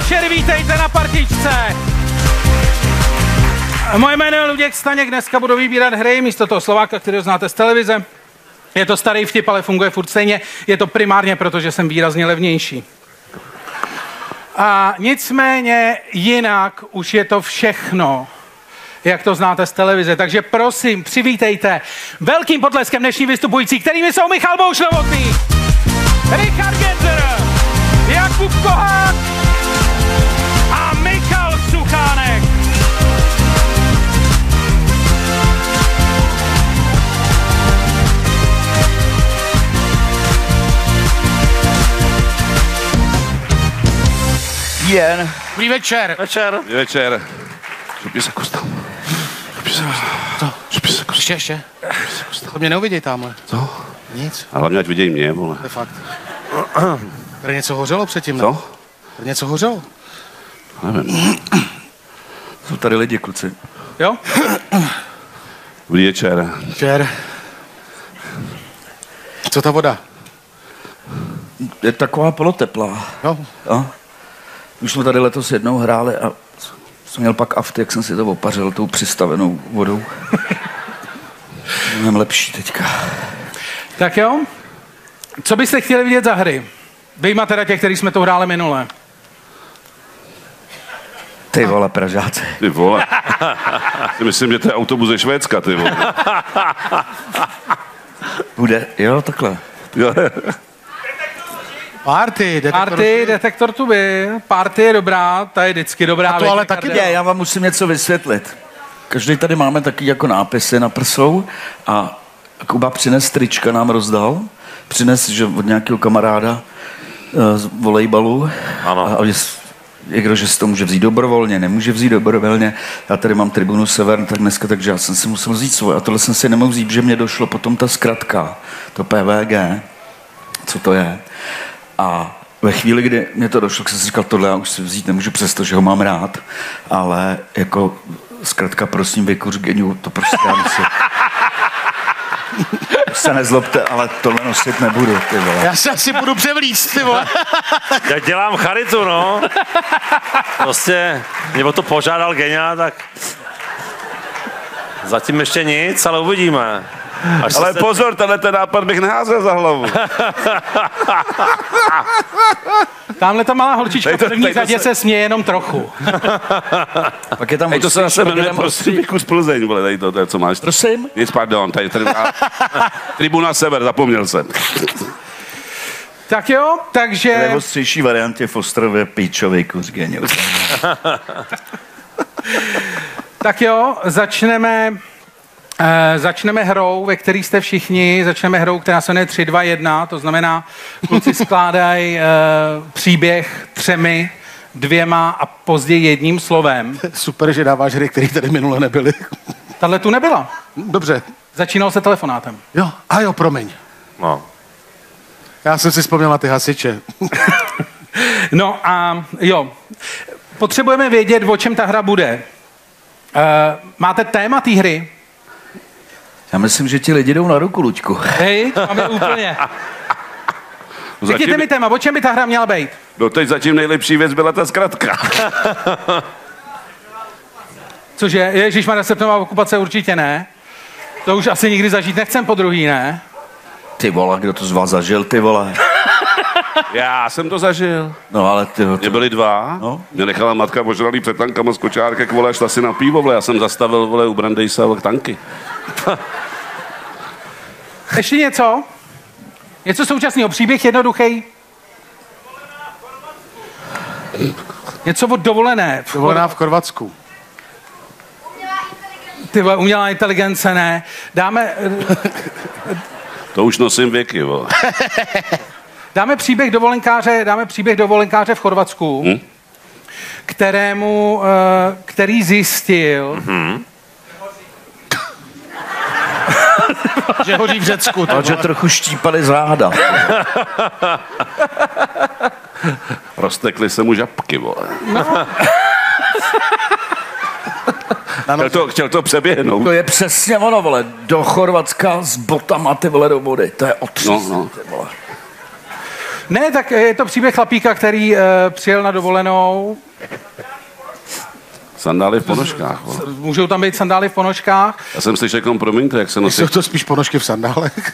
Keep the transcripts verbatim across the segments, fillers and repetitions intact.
večer, vítejte na partičce. Moje jméno je Luděk Staněk, dneska budu vybírat hry místo toho Slováka, kterého znáte z televize. Je to starý vtip, ale funguje furt stejně. Je to primárně proto, že jsem výrazně levnější. A nicméně jinak už je to všechno, jak to znáte z televize. Takže prosím, přivítejte velkým potleskem dnešní vystupující, kterými jsou Michal Bouš Novotný, Richard Genzer, Jakub Kohák a Michal Suchánek. Jen. Dobrý večer. Večer. Dobrý večer. Šupě se kustal. Šupě se kustal. Co? Šupě se kustal. Ještě, ještě. To mě neuviděj tamhle. Co? Nic. A hlavně ať viděj mě, vole. To je fakt. Tady něco hořelo předtím, ne? Co? Tady něco hořelo? Nevím. Jsou tady lidi, kluci. Jo? Dobrý večer. Večer. Co ta voda? Je taková poloteplá. Jo? Jo? Už jsme tady letos jednou hráli a jsem měl pak afty, jak jsem si to opařil tou přistavenou vodou. Mám lepší teďka. Tak jo. Co byste chtěli vidět za hry? Vyjma teda těch, který jsme to hráli minule. Ty vole, Pražáci. Ty vole. Ty myslím, že to je autobus ze Švédska, ty vole. Bude, jo, takhle. Jo. Party, detektor. Party, detektor tu by. Party je dobrá, ta je vždycky dobrá. A to ale taky Ne, já vám musím něco vysvětlit. Každý tady máme taky jako nápisy na prsou a Kuba přines trička, nám rozdal. Přines, že od nějakého kamaráda z volejbalu. Ano. A někdo, že si to může vzít dobrovolně, nemůže vzít dobrovolně. Já tady mám Tribunu Sever, tak dneska, takže já jsem si musel vzít svoje. A tohle jsem si nemohl vzít, že mě došlo potom ta zkratka, to P V G, co to je. A ve chvíli, kdy mě to došlo, jsem si říkal, tohle já už si vzít nemůžu, přesto, že ho mám rád, ale jako zkrátka prosím vykuř geniu, to prostě já musím. Se nezlobte, ale tohle nosit nebudu, ty vole. Já se asi budu převlíct, ty vole. Já dělám charitu, no. Prostě, nebo to požádal genia, tak zatím ještě nic, ale uvidíme. Až Ale se... pozor, tenhle ten nápad bych neházel za hlavu. Tamhle ta malá holčička v Tady to- první tady to řadě se- se směje jenom trochu. Pak je tam Hej, to se zase jmenuje prostě. prostě kus Plzeň, vole, tady to, to je, co máš. Prosím? Nic, pardon, tady, tady a, Tribuna Sever, zapomněl jsem. Tak jo, takže... V ostřejší variantě v Ostrově píčovej kuř geniu. Tak jo, začneme... Uh, začneme hrou, ve které jste všichni, začneme hrou, která se jmenuje tři, dva, jedna, to znamená, kluci skládají uh, příběh třemi, dvěma a později jedním slovem. Super, že dáváš hry, které tady minule nebyly. Tahle tu nebyla. Dobře. Začínal se telefonátem. Jo, a jo, promiň. No. Já jsem si vzpomněl na ty hasiče. No a jo, potřebujeme vědět, o čem ta hra bude. Uh, máte téma té hry? Já myslím, že ti lidi jdou na ruku, Luďku. Hej, máme úplně. Řekněte Zatím, mi téma, o čem by ta hra měla být? no teď zatím nejlepší věc byla ta zkratka. Cože, ježišmarja, septembrová okupace určitě ne. To už asi nikdy zažít nechcem po druhý, ne? Ty vole, kdo to z vás zažil, ty vole. Já jsem to zažil. No ale ty Mě byli dva, No. mě nechala matka požralý před tankama z kočárek, vole, a šla si na pivo, vole, já jsem zastavil, vole, u Brandejsa, vole, tanky. Ještě něco? Něco současného. Příběh jednoduchý. Něco od dovolené. Dovolená v Chorvatsku. Ty vole, umělá inteligence, ne. Dáme, To už nosím věky, vole. dáme příběh dovolenkáře, dáme příběh dovolenkáře v Chorvatsku, Hm? kterému, eh, který zjistil, Že hoří v Řecku. Ale že trochu štípali záda. Roztekly se mu žabky, vole. Chtěl to, chtěl to přeběhnout. To je přesně ono, vole. Do Chorvatska s botama, ty vole, do vody. To je otřes, No, no. ty vole. Ne, tak je to příběh chlapíka, který uh, přijel na dovolenou. Sandály v ponožkách. Vole. Můžou tam být sandály v ponožkách. Já jsem slyšel, jako promiňte, jak se nosí. Jsou to spíš ponožky v sandálech.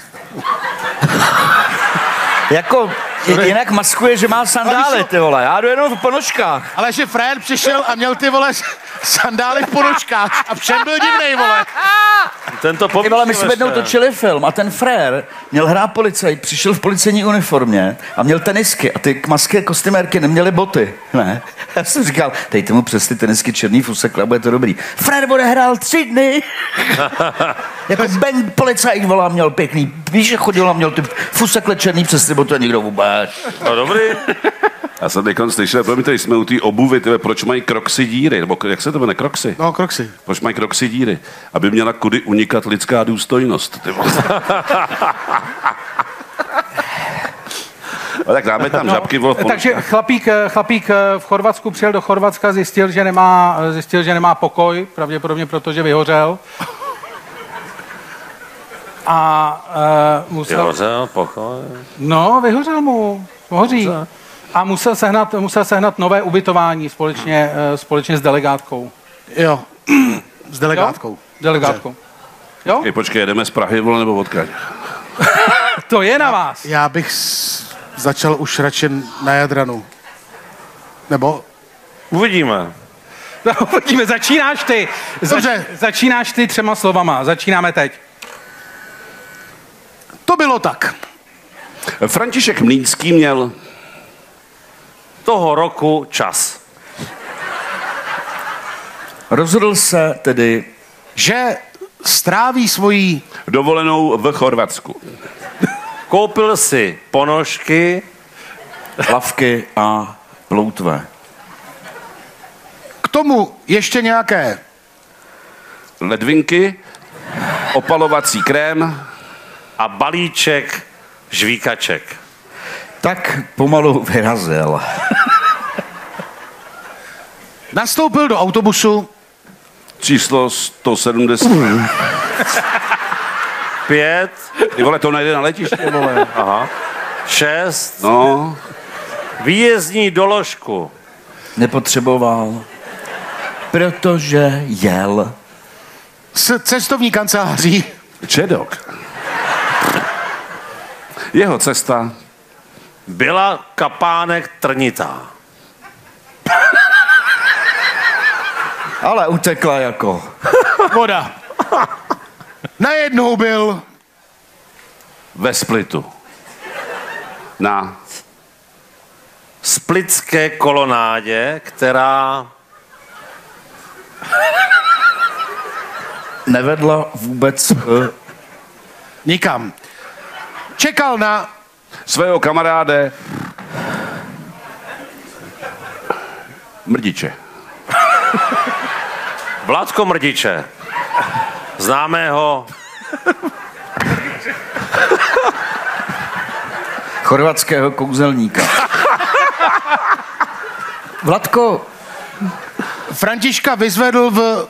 Jako, jinak maskuje, že má sandály, ty vole. Já jdu jenom v ponožkách. Ale že Frér přišel a měl ty vole sandály v ponožkách a všem byl divnej, vole. Tento Ty vole, my jsme jednou ještě. točili film a ten frér měl hrát policajt, přišel v policejní uniformě a měl tenisky a ty masky kostymérky neměly boty, ne? Já jsem říkal, dejte mu přes ty tenisky černý fusekle a bude to dobrý. Frér odehrál tři dny. Jako Ben policajt, volá, měl pěkný, víš, že chodil a měl ty fusekle černý přes ty boty a nikdo vůbec. No dobrý. Já jsem teď slyšel, promiňte, jsme u té obuvy, tyhle, proč mají kroksy díry, nebo jak se to jmenuje, kroksy? No, kroksy. Proč mají kroksy díry? Aby měla kudy unikat lidská důstojnost. Ty vole. No, tak dáme tam žabky, vole, v Takže ponožkách. chlapík, chlapík v Chorvatsku přijel do Chorvatska, zjistil, že nemá, zjistil, že nemá pokoj, pravděpodobně proto, že vyhořel. A uh, musel... Vyhořel, pokoj. No, vyhořel mu, hoří. A musel sehnat, musel sehnat nové ubytování společně, uh, společně s delegátkou. Jo, s delegátkou. Jo? Delegátkou. Jo? Ej, počkej, jedeme z Prahy, vole, nebo odkud? To je na vás. Já bych s... začal už radši na Jadranu. Nebo? Uvidíme. No, pojďme, začínáš ty. Dobře. Zač, začínáš ty třema slovama. Začínáme teď. To bylo tak. František Mlýnský měl Toho roku čas. Rozhodl se tedy, Že stráví svoji... dovolenou v Chorvatsku. Koupil si ponožky, lavky a ploutve. K tomu ještě nějaké... Ledvinky, opalovací krém, a balíček žvíkaček. Tak pomalu vyrazil. Nastoupil do autobusu, číslo sto sedmdesát. Pět, Ty vole, to najde na letiště, vole. aha, šest, No, výjezdní doložku. Nepotřeboval, protože jel. s cestovní kanceláří, Čedok. Jeho cesta Byla kapánek trnitá. Ale utekla jako. voda. Najednou byl ve Splitu. Na Splitské kolonádě, která Nevedla vůbec k... nikam. Čekal na... svého kamaráde Mrdiče. Vládko Mrdiče, známého chorvatského kouzelníka. Vladko, Františka vyzvedl v...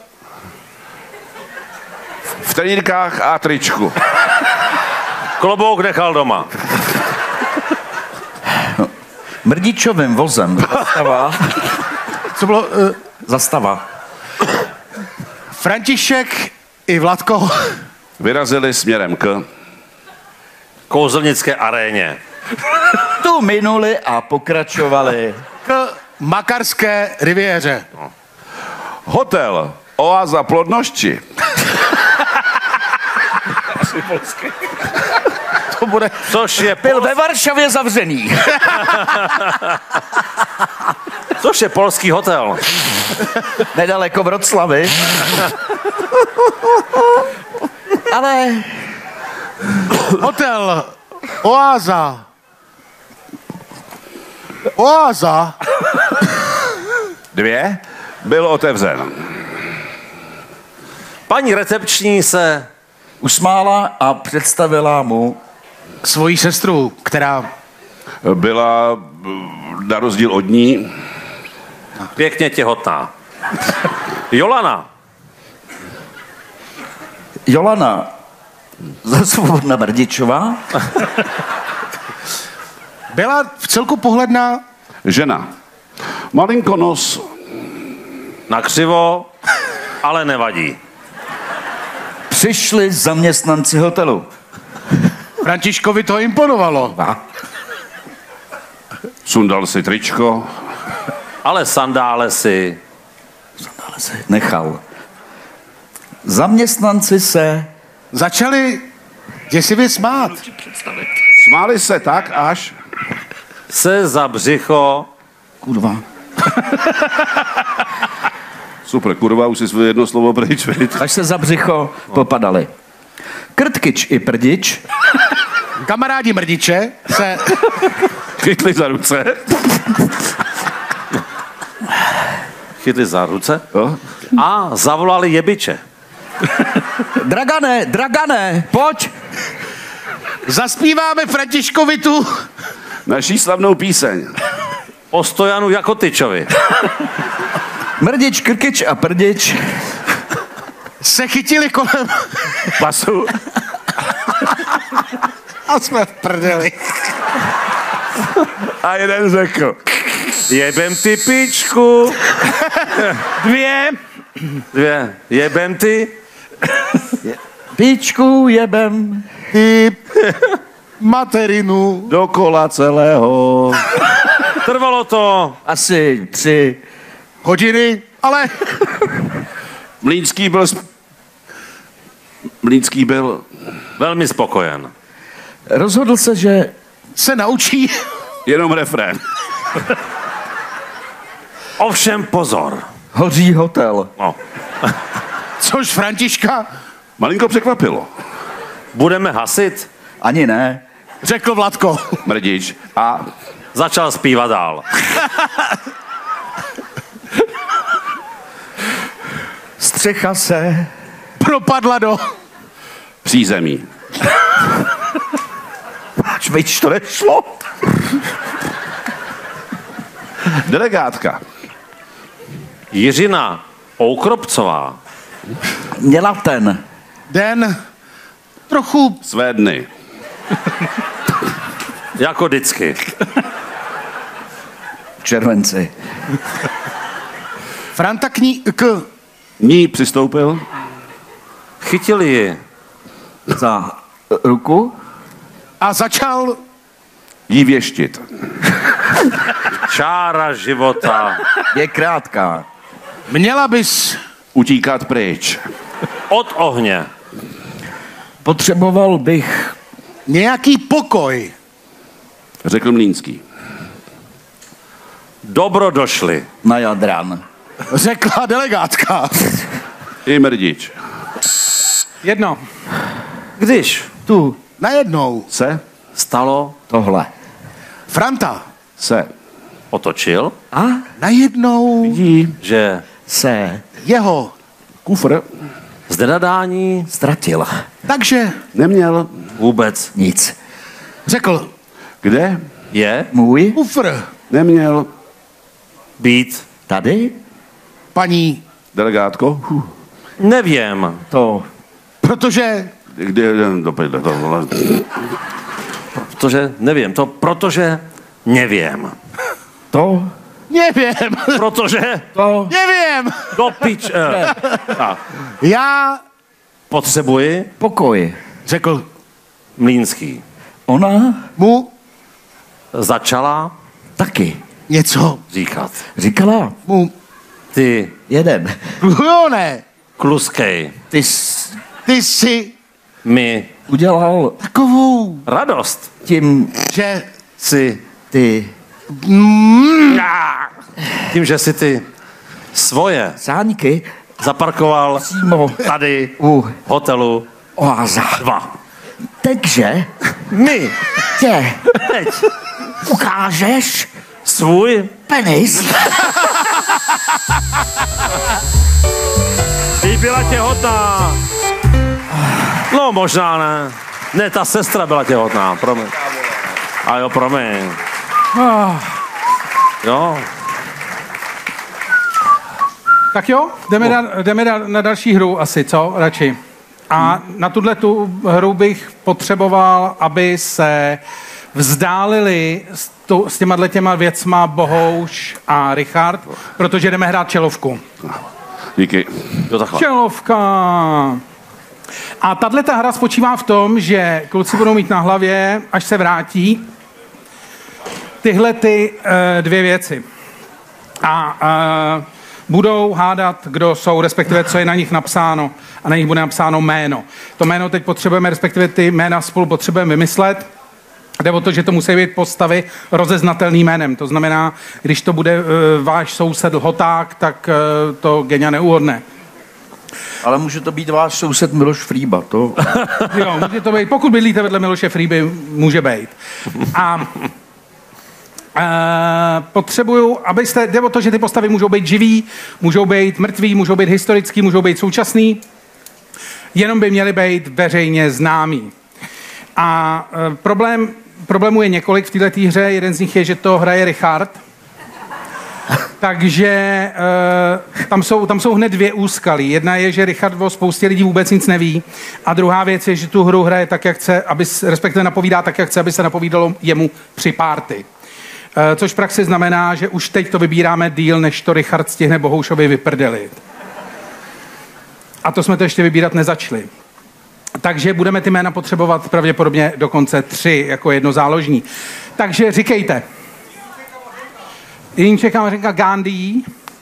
V trenírkách a tričku. klobouk nechal doma. Mrdičovým vozem zastava. Co bylo... Uh, Zastava. František i Vladko Vyrazili směrem k Kouzelnické aréně. Tu minuli a pokračovali. k Makarské riviéře. hotel Oáza Plodnošči. To bude... Což je, Byl pol... ve Varšavě zavřený. Což je polský hotel. Nedaleko Vroclavy. Ale Hotel Oáza. Oáza Dvě byl otevřen. Paní recepční se usmála a představila mu svoji sestru, která... Byla na rozdíl od ní pěkně těhotná. Jolana. Jolana Zasvobodna Mrdičová. Byla v celku pohledná. Žena. Malinko nos. Na křivo, ale nevadí. Přišli zaměstnanci hotelu. Františkovi to imponovalo. Sundal si tričko. Ale sandále si... Sandále si nechal. Zaměstnanci se... Začali děsivě smát. Smáli se tak až... Se za břicho... Kurva. Super, kurva, už si svoje jedno slovo pryč, viď? Až se za břicho popadali. Krtkyč i prdič. Kamarádi mrdiče se... Chytli za ruce. Chytli za ruce Jo? a zavolali jebiče. Dragane, Dragane, pojď. Zaspíváme Františkovi tu... Naší slavnou píseň. O Stojanu Jakotyčovi. Mrdič, krkyč a prdič. Se chytili kolem... Pasu. A jsme v prdeli. A jeden řekl. Jebem ty pičku. Dvě. Dvě. Jebem ty. Pičku jebem. Ty materinu. Dokola celého. Trvalo to. Asi tři. Hodiny, ale... Mlýnský byl... Sp... Mlýnský byl... Velmi spokojen. Rozhodl se, že Se naučí... Jenom refrén. Ovšem pozor. hoří hotel. No. Což Františka Malinko překvapilo. Budeme hasit? Ani ne. řekl Vladko. Mrdič. A Začal zpívat dál. Střecha se... Propadla do... přízemí. Ač víš, to nešlo. Delegátka. Jiřina Oukropcová. Měla ten. Den trochu... Své dny. Jako vždycky. V červenci. Franta k ní... K... Ní přistoupil. Chytili ji. Za ruku. A začal... Jí věštit. Čára života. Je krátká. Měla bys... Utíkat pryč. Od ohně. Potřeboval bych... Nějaký pokoj. Řekl Mlýnský. Dobro došli. Na Jadran. Řekla delegátka. I Mrdič. Jedno. Když Tu. Najednou Se? stalo, Tohle. Franta Se. otočil, A najednou Jí. že se jeho. Kufr. z nenadání ztratil. Takže Neměl. vůbec Nic. řekl Kde? je Můj? kufr. Neměl. být. Tady? Paní, Delegátko. Huh. Nevím. To. protože Kde? Do prdele, to vole. Protože nevím. To protože nevím. To. nevím, Protože To. nevím. do pič... Eh, tak. Já Potřebuji Pokoj. řekl Mlýnský. Ona mu Začala taky. něco. říkat. Říkala. Mu, Ty Jeden. jo ne, kluskej Ty jsi ty jsi mi udělal takovou, radost. tím, že Si ty tím, že si ty svoje sáňky zaparkoval přímo tady u hotelu oáza. dva. Takže My tě teď ukážeš svůj penis. Ty byla těhotná. No možná ne. Ne, ta sestra byla těhotná, promiň. A jo, promiň. Jo. Tak jo, jdeme, na, jdeme na, na další hru asi, co? Radši. A na tuhle tu hru bych potřeboval, aby se vzdálili s, to, s těma těma věcma Bohouš a Richard, protože jdeme hrát čelovku. Díky. Jo, takhle. Čelovka. A tato hra spočívá v tom, že kluci budou mít na hlavě, až se vrátí, tyhle ty uh, dvě věci. A uh, budou hádat, kdo jsou, respektive co je na nich napsáno. A na nich bude napsáno jméno. To jméno teď potřebujeme, respektive ty jména spolu potřebujeme vymyslet. Jde o to, že to musí být postavy rozeznatelným jménem. To znamená, když to bude uh, váš soused Lhoták, tak uh, to Genia neuhodne. Ale může to být váš soused Miloš Frýba, to... Jo, může to být. Pokud bydlíte vedle Miloše Frýby, může být. A Uh, potřebuju, abyste, jde o to, že ty postavy můžou být živý, můžou být mrtví, můžou být historický, můžou být současný, jenom by měly být veřejně známý. A uh, problém, problémů je několik v této hře, jeden z nich je, že to hraje Richard, takže uh, tam, jsou, tam jsou hned dvě úskalí. Jedna je, že Richard o spoustě lidí vůbec nic neví a druhá věc je, že tu hru hraje tak, jak chce, aby, respektive napovídá tak, jak chce, aby se napovídalo jemu při party. Což v praxi znamená, že už teď to vybíráme díl, než to Richard stihne Bohoušovi vyprdelit. A to jsme to ještě vybírat nezačali. Takže budeme ty jména potřebovat pravděpodobně dokonce tři, jako jedno záložní. Takže říkejte. Jinček Kameřenka Gandhi.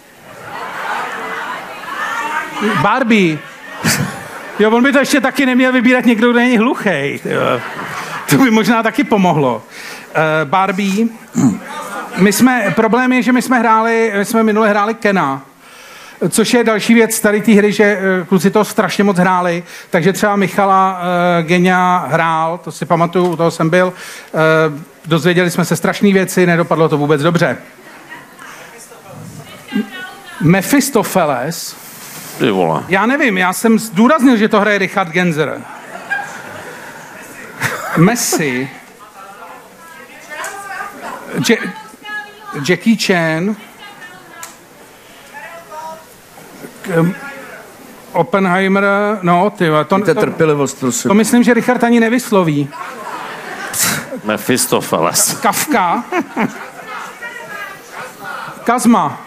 Barbie. Jo, on by to ještě taky neměl vybírat někdo, kdo není hluchej. To by možná taky pomohlo. Uh, Barbie. My jsme, problém je, že my jsme hráli, my jsme minule hráli Kena, což je další věc tady té hry, že uh, kluci to strašně moc hráli, takže třeba Michala uh, Genia hrál, to si pamatuju, u toho jsem byl, uh, dozvěděli jsme se strašné věci, nedopadlo to vůbec dobře. Mephistopheles. Ty vole. Já nevím, já jsem zdůraznil, že to hraje Richard Genzer. Messi. Je- Jackie Chan. K- Oppenheimer. No, ty to, To je to, trpělivost, prosím. to myslím, že Richard ani nevysloví. Mephistopheles. Kafka. Kazma.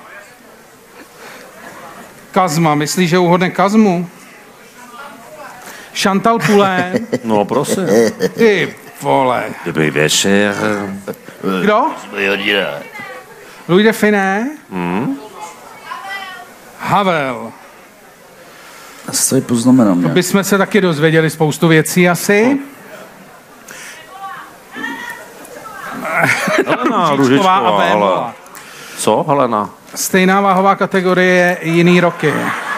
Kazma, myslíš, že uhodne Kazmu? Chantal Poulain. No, prosím. Ty vole. Dobrý večer. Kdo? Louis de Finet. Hmm? Havel. To je poznamenám. To bychom se taky dozvěděli spoustu věcí asi. Helena Růžičková Růžičková, a ale... Vémola. Co, Helena? Stejná váhová kategorie, jiný roky.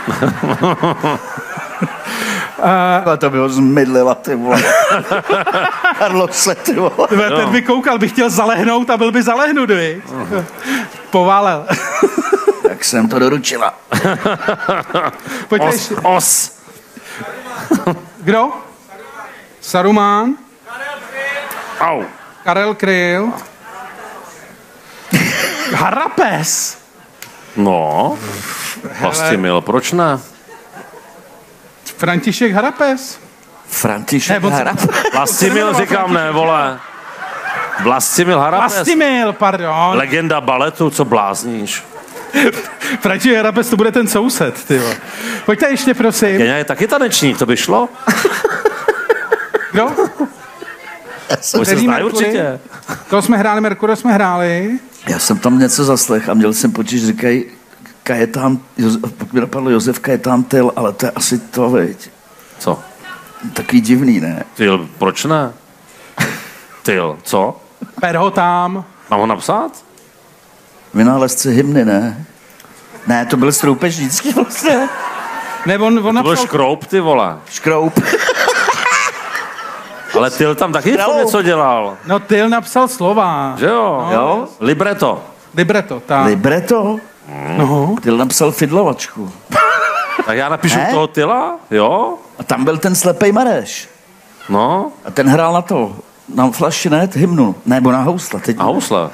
A to by ho zmydlila, ty vole. Carlose, ty vole. Ten by koukal, by chtěl zalehnout a byl by zalehnutý. Poválel. Tak jsem to doručila. Pojďte Os, ještě. os. Kdo? Saruman. Au. Karel Kryl. Harapes. No. Vlastimil, proč ne? František Harapes. František Ne, on se- Harap. Vlastimil říkám ne, vole. Vlastimil Harapes. Vlastimil, pardon. Legenda baletu, co blázníš? František Harapes, to bude ten soused, ty vole. Pojďte ještě, prosím. Genia je taky tanečník, to by šlo? Kdo? Už se Který znají Mercury? určitě. Koho jsme hráli, Merkura jsme hráli. Já jsem tam něco zaslech a měl jsem pocit, že říkají Kajetán, Josef, pak mi napadlo Josef Kajetán Tyl, ale to je asi to, veď. Co? Takový divný, ne? Tyl, proč ne? Tyl, co? Per ho tam. Mám ho napsat? Vynálezce hymny, ne? Ne, to byl Stroupež vždycky vlastně. Ne, on, on To byl napsal... Škroup, ty vole. Škroup. Ale Tyl tam taky Škroup. něco dělal. No, Tyl napsal slova. Že jo? Jo? Libreto. Libreto, tak. Libreto. No. Tyl napsal Fidlovačku. Tak já napíšu Ne? toho Tyla, jo? A tam byl ten slepej Mareš. No, A ten hrál na to. Na flašinet hymnu. Nebo na housle. Teď a housle.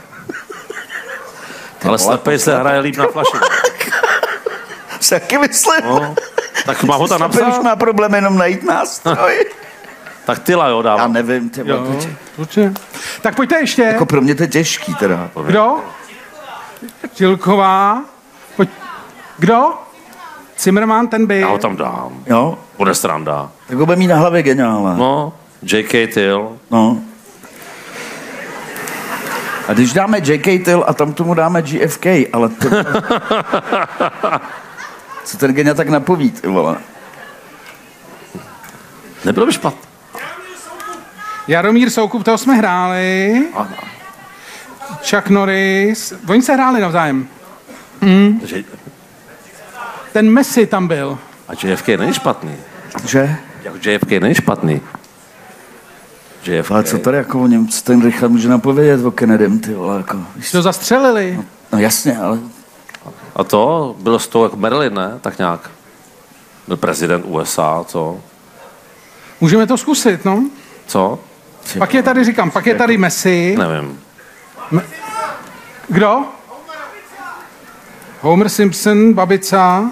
Ale slepej se hraje líp na flaši. si taky myslím. No. Tak mám ho tam Slepej už napsat? má problém jenom najít nástroj. Tak Tyla jo Já dávám. nevím, ty Jo, vole. určitě. Tak pojďte ještě. Jako pro mě to je těžký teda. Kdo? Čilková. Pojď. Kdo? Zimmerman, ten by. Já ho tam dám. Jo? Bude sranda. Tak ho bude mít na hlavě geniála. No, J K. Till. No. A když dáme J K. Till a tam tomu dáme G F K, ale to... Co ten genia tak napoví, ty vole. Nebylo by špatný. Jaromír Soukup, toho jsme hráli. Chuck Norris. Oni se hráli navzájem. Mm. Že... Ten Messi tam byl. A J F K není špatný. Že? Jako J F K není špatný. J F K. Ale co tady jako o něm, co ten Richard může napovědět o Kennedym, ty vole, jako... Víš, To zastřelili. no, no jasně, ale... A to bylo s tou jako Marilyn, ne? Tak nějak. Byl prezident U S A, co? Můžeme to zkusit, no. Co? Pak je tady, říkám, pak je tady Messi. Nevím. Kdo? Homer Simpson, Babica.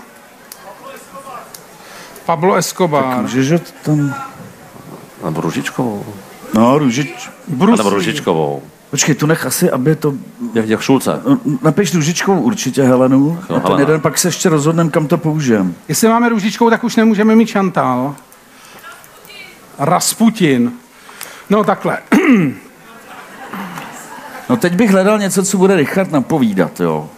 Pablo Escobar. Můžeš ho tam... Nebo Růžičkovou. No, Růžič... Bruce Nebo Lee. Růžičkovou. Počkej, tu nech asi, aby to... Jak, jak Šulce. No, napiš Růžičkovou určitě, Helenu. No, A ten Helena. jeden pak se ještě rozhodneme, kam to použijem. Jestli máme Růžičkou, tak už nemůžeme mít Chantal. Rasputin. No takhle. No teď bych hledal něco, co bude Richard napovídat, jo.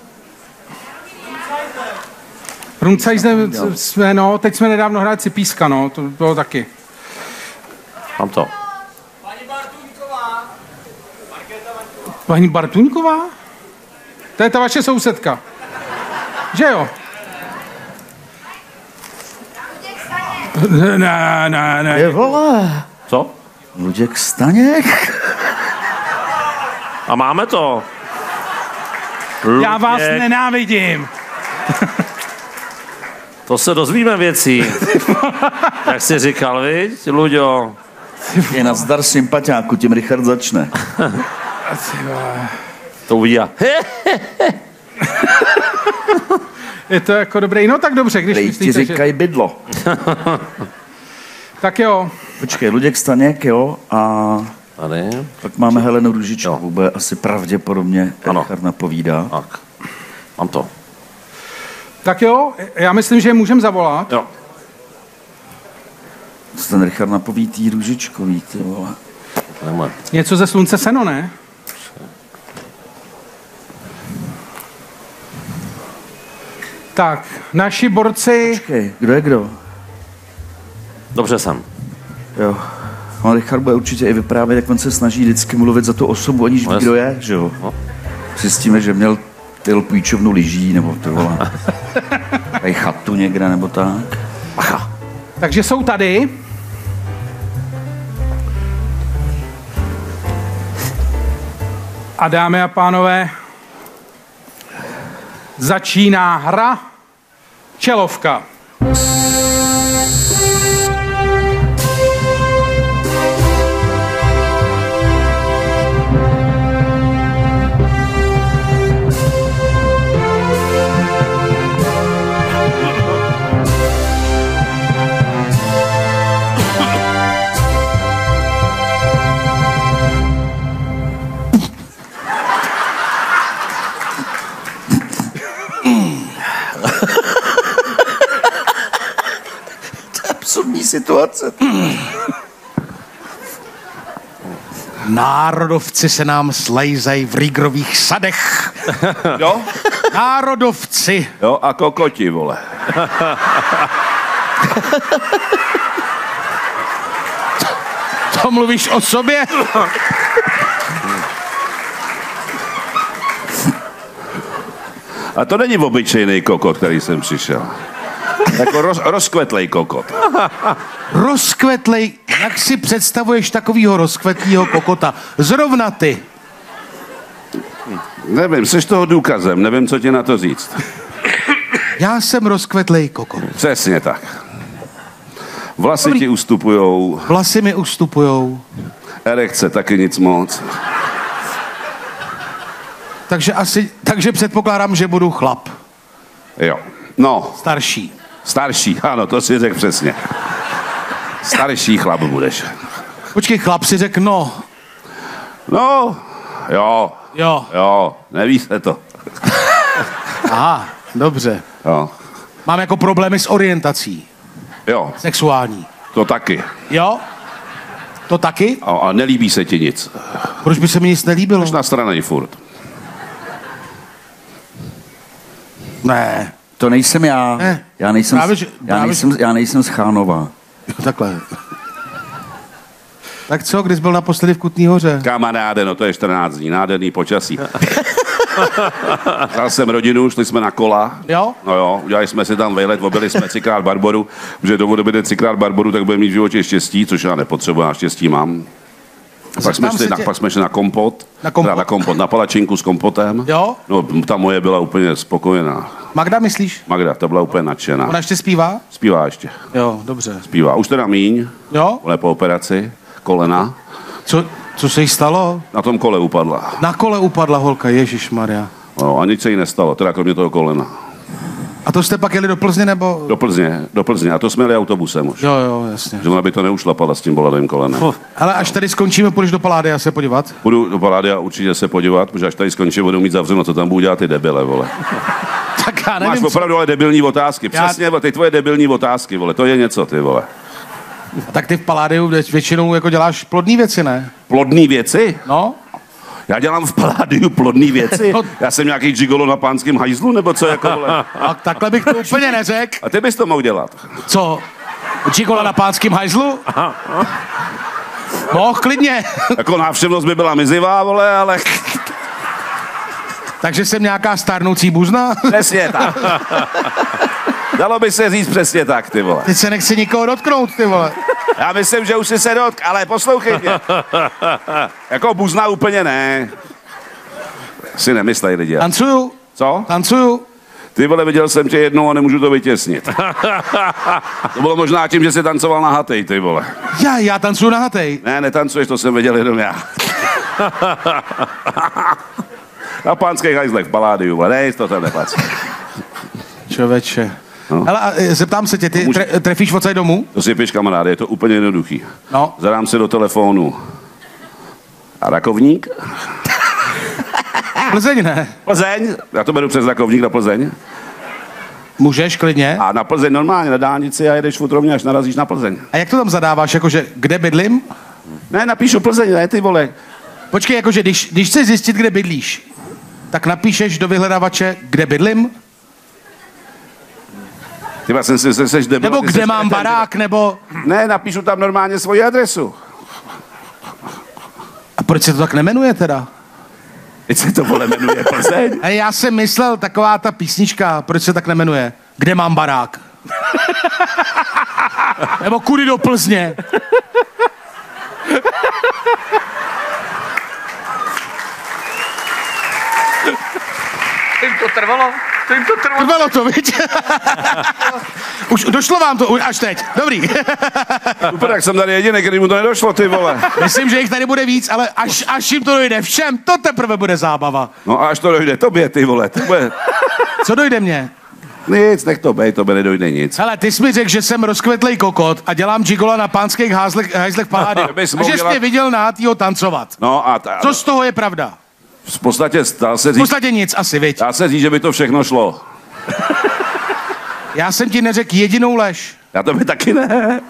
Rumcaj jsme, no, teď jsme nedávno hráli Cipíska, no, to bylo taky. Mám to. Paní Bartuňková? To je ta vaše sousedka. Že jo? Ne, ne, ne. Je vole, Co? Luděk Staněk. A máme to. Já vás Luděk. nenávidím. To se dozvíme věcí. Jak jsi říkal, viď, Luďo? Je nazdar sympatiáku, tím Richard začne. To uvidí. Je to jako dobrý. No tak dobře, když Prej ti myslíte, že... říkají bydlo. Tak jo. Počkej, Luděk Staněk, jo, a Tady. pak máme Helenu Růžičkovou, bude asi pravděpodobně Ano. Richard napovídá. Tak. Mám to. Tak jo, já myslím, že je můžeme zavolat. Jo. Co ten Richard napoví tý Růžičkový, ty vole. Nemůže. Něco ze Slunce seno, ne? Tak, naši borci... Počkej, kdo je kdo? Dobře jsem. Jo. On Richard bude určitě i vyprávět, jak on se snaží vždycky mluvit za tu osobu, aniž ví, No, kdo je, že jo. No. Zjistíme, že měl tyl půjčovnu lyží, nebo to vole. Tady chatu někde, nebo tak. Bacha. Takže jsou tady. A dámy a pánové, začíná hra Čelovka. Absurdní situace. Národovci se nám slejzají v Rýgrových sadech. Jo? Národovci. Jo, a kokoti, vole. To mluvíš o sobě? A to není obyčejný kokot, který jsem přišel. Jako roz, rozkvetlej kokot. Rozkvetlej, jak si představuješ takovýho rozkvetlýho kokota? Zrovna ty. Nevím, jsi toho důkazem, nevím, co ti na to říct. Já jsem rozkvetlej kokot. Přesně tak. Vlasy ti ustupujou, Vlasy mi ustupujou. erekce taky nic moc. Takže asi, takže předpokládám, že budu chlap. Jo. No, Starší. starší, ano, to si řekl přesně. Starší chlap budeš. Počkej, chlap si řekl, no. No, jo. Jo. Jo, neví se to. Aha, dobře. Jo. Mám jako problémy s orientací. Jo, Sexuální. to taky. Jo? To taky? A, a nelíbí se ti nic. Proč by se mi nic nelíbilo? Jsi na straně furt. Ne. To nejsem já. Ne. Já nejsem, Právě, že- já právě, nejsem, já nejsem z Chánova. Takhle. Tak co, když jsi byl naposledy v Kutný Hoře? Kamaráde, no to je čtrnáct dní, nádherný počasí. Vzal jsem rodinu, šli jsme na kola. Jo? No jo, udělali jsme si tam vejlet, objeli jsme třikrát Barboru, protože do bude třikrát Barboru, tak bude mít v životě štěstí, což já nepotřebuji, já štěstí mám. Pak jsme, šli na, tě... pak jsme šli na kompot, Na kompot? Teda na kompot, na palačinku s kompotem. Jo? No, ta moje byla úplně spokojená. Magda, myslíš? Magda, ta byla úplně nadšená. Ona ještě zpívá? Zpívá ještě, Jo, dobře. zpívá. Už teda míň, Jo? ale po operaci, kolena, Co, co se jí stalo? na tom kole upadla. Na kole upadla holka, ježišmarja. No, a nic se jí nestalo, teda kromě toho kolena. A to jste pak jeli do Plzně, nebo? Do Plzně, do Plzně. A to jsme jeli autobusem už. Jo, jo, jasně. Že ona by to neušlapala s tím bolavým kolenem. Ale až tady skončíme, půjdeš do Paládia se podívat? Budu do Paládia určitě se podívat, protože až tady skončí, budu mít zavřeno, co tam budou dělat ty debile, vole. Tak já Máš nevím, opravdu ale debilní otázky. Já- Přesně, já... ty tvoje debilní otázky, vole. To je něco, ty vole. co... Tak ty v Paládiu věč- většinou jako děláš plodný věci, ne? Plodný věci? No? Já dělám v Paládiu plodný věci? No. Já jsem nějaký gigolo na pánském hajzlu, nebo co, jako, vole? A takhle bych to úplně neřekl. A ty bys to mohl dělat. Co? Čikola na pánském hajzlu? Mohl, klidně. Jako návštěvnost by byla mizivá, vole, ale Takže jsem nějaká stárnoucí buzna? přesně tak. Dalo by se říct přesně tak, ty vole. Teď se nechci nikoho dotknout, ty vole. Já myslím, že už si se dotk, ale poslouchej mě. Jako buzna úplně ne. Si nemyslej lidi. Tancuju, Co? tancuju. Ty vole, viděl jsem tě jednou a nemůžu to vytěsnit. To bylo možná tím, že jsi tancoval na hatej, ty vole. Já, já tancuju na hatej. Ne, netancuješ, to jsem viděl jenom já. Na pánských hajzlech v Paládiu, vole, ne, to tam nepatří. Člověče. No. Hele, a e, zeptám se tě, ty Může- tre, trefíš odsaď domů? To si píš, kamaráde, je to úplně jednoduchý. No. Zadám si do telefonu. A Rakovník? Plzeň, ne? Plzeň? Já to beru přes Rakovník na Plzeň. Můžeš, klidně. A na Plzeň normálně, na dálnici a jedeš furt rovně, až narazíš na Plzeň. A jak to tam zadáváš, jakože kde bydlím? Ne, napíšu Plzeň, ne, ty vole. Počkej, jakože když, když chceš zjistit, kde bydlíš, tak napíšeš do vyhledávače, kde bydlím? Ty jsem si, že seš debil. Nebo ty kde seš mám kreten, barák, nebo... ty- Ne, napíšu tam normálně svoji adresu. A proč se to tak nemenuje teda? Teď se to vole jmenuje Plzeň. A já jsem myslel, taková ta písnička, proč se tak nemenuje? Kde mám barák? Nebo kudy do Plzně? Jim to trvalo? To jim to trvalo. Trvalo to, viď? Už došlo vám to, už až teď. Dobrý. Super, tak jsem tady jediný, který mu to nedošlo, ty vole. Myslím, že jich tady bude víc, ale až, až jim to dojde všem, to teprve bude zábava. No a až to dojde tobě, ty vole, to bude... Co dojde mně? Nic, nech to bej, tobě nedojde nic. Hele, ty jsi mi řekl, že jsem rozkvetlej kokot a dělám gigola na pánských házlech, hajzlech Paládiu. To bys A mohl že jsi dělat- mě viděl na týho tancovat. No a ta, Co z toho je pravda? v podstatě dá se V říct, podstatě nic asi, viď? dá se říct, že by to všechno šlo. Já jsem ti neřekl jedinou lež. Já to by taky ne.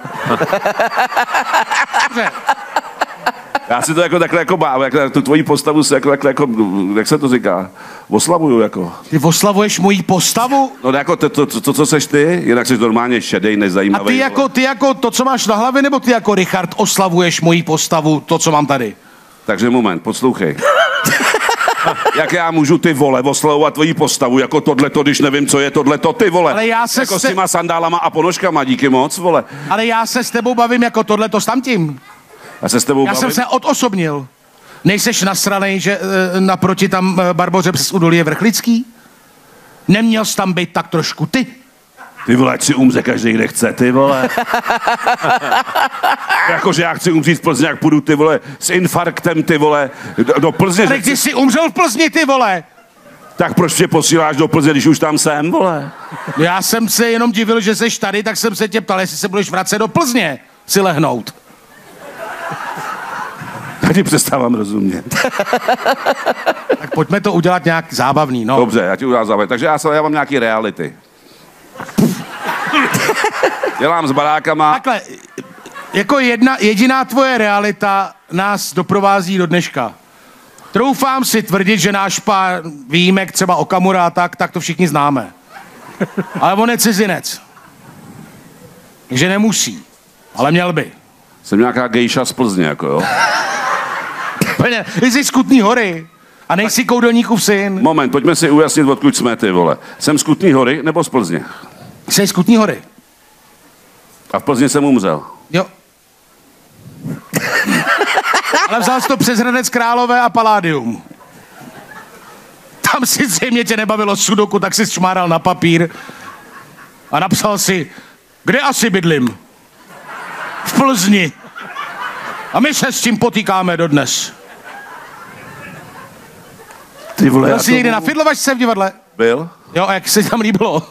Dobře. Já si to jako takhle jako bávám, jak tu tvoji postavu se jako takhle jako, jak se to říká, oslavuju jako. Ty oslavuješ moji postavu? No jako to, to, to, to co seš ty, jinak jsi normálně šedej, A nezajímavý. ty vole. jako, ty jako to, co máš na hlavě, nebo ty jako Richard oslavuješ moji postavu, to, co mám tady? Takže moment, poslouchej. Jak já můžu ty vole oslavovat tvoji postavu jako tohleto, když nevím, co je tohleto, ty vole. Ale já se jako se- s těma sandálama a ponožkama, díky moc, vole. Ale já se s tebou bavím jako tohleto s tamtím. Já se s tebou Já bavím. jsem se odosobnil. Nejseš nasranej, že e, naproti tam e, Barboře přes údolí je Vrchlický? Neměl jsi tam být tak trošku ty? Ty vole, ať si umře každý, kde chce, ty vole. Jakože já chci umřít v Plzni, jak půjdu, ty vole, s infarktem, ty vole, do, do Plzně. Ale že ty chci- jsi umřel v Plzni, ty vole! Tak proč tě posíláš do Plzně, když už tam jsem, vole? Já jsem se jenom divil, že jsi tady, tak jsem se tě ptal, jestli se budeš vracet do Plzně si lehnout. Ani přestávám rozumět. Tak pojďme to udělat nějak zábavný, no. Dobře, já ti udělám zábavný. Takže já, se, já mám nějaký reality. Dělám s barákama. Takhle, jako jedna, jediná tvoje realita nás doprovází do dneška. Troufám si tvrdit, že náš pár výjimek, třeba Okamura a tak, tak to všichni známe. Ale on je cizinec. Takže nemusí. Ale měl by. Jsem nějaká gejša z Plzně, jako jo. Pane, jsi z Kutný Hory. A nejsi koudelníkův syn. Moment, pojďme si ujasnit, odkud jsme, ty vole. Jsem z Kutný Hory nebo z Plzně? Jsi z Kutný Hory. A v Plzně jsem umřel. Jo. Ale vzal jsi to přes Hradec Králové a Paládium. Tam si zřejmě tě nebavilo sudoku, tak si šmáral na papír a napsal si, kde asi bydlím? V Plzni. A my se s tím potýkáme dodnes. Ty vole, Byl jsi někdy na Fidlovačce v divadle? Byl? Jo, a jak se tam líbilo?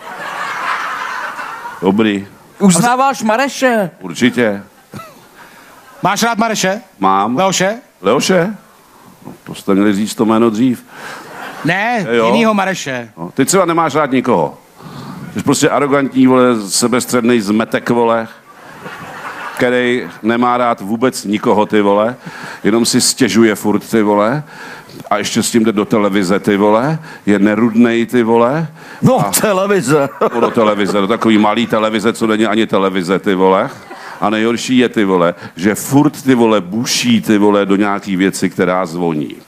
Dobrý. Uznáváš Mareše? Určitě. Máš rád Mareše? Mám. Leoše? Leoše? No, to jste měli říct to jméno dřív. Ne, Jo. jinýho Mareše. No, ty třeba nemáš rád nikoho. Jsi prostě arrogantní, vole, sebestřednej zmetek, vole, který nemá rád vůbec nikoho, ty vole, jenom si stěžuje furt, ty vole, a ještě s tím jde do televize, ty vole, je nerudnej, ty vole. No, a televize. do televize, do takový malý televize, co není ani televize, ty vole. A nejhorší je, ty vole, že furt, ty vole, buší, ty vole, do nějaký věci, která zvoní.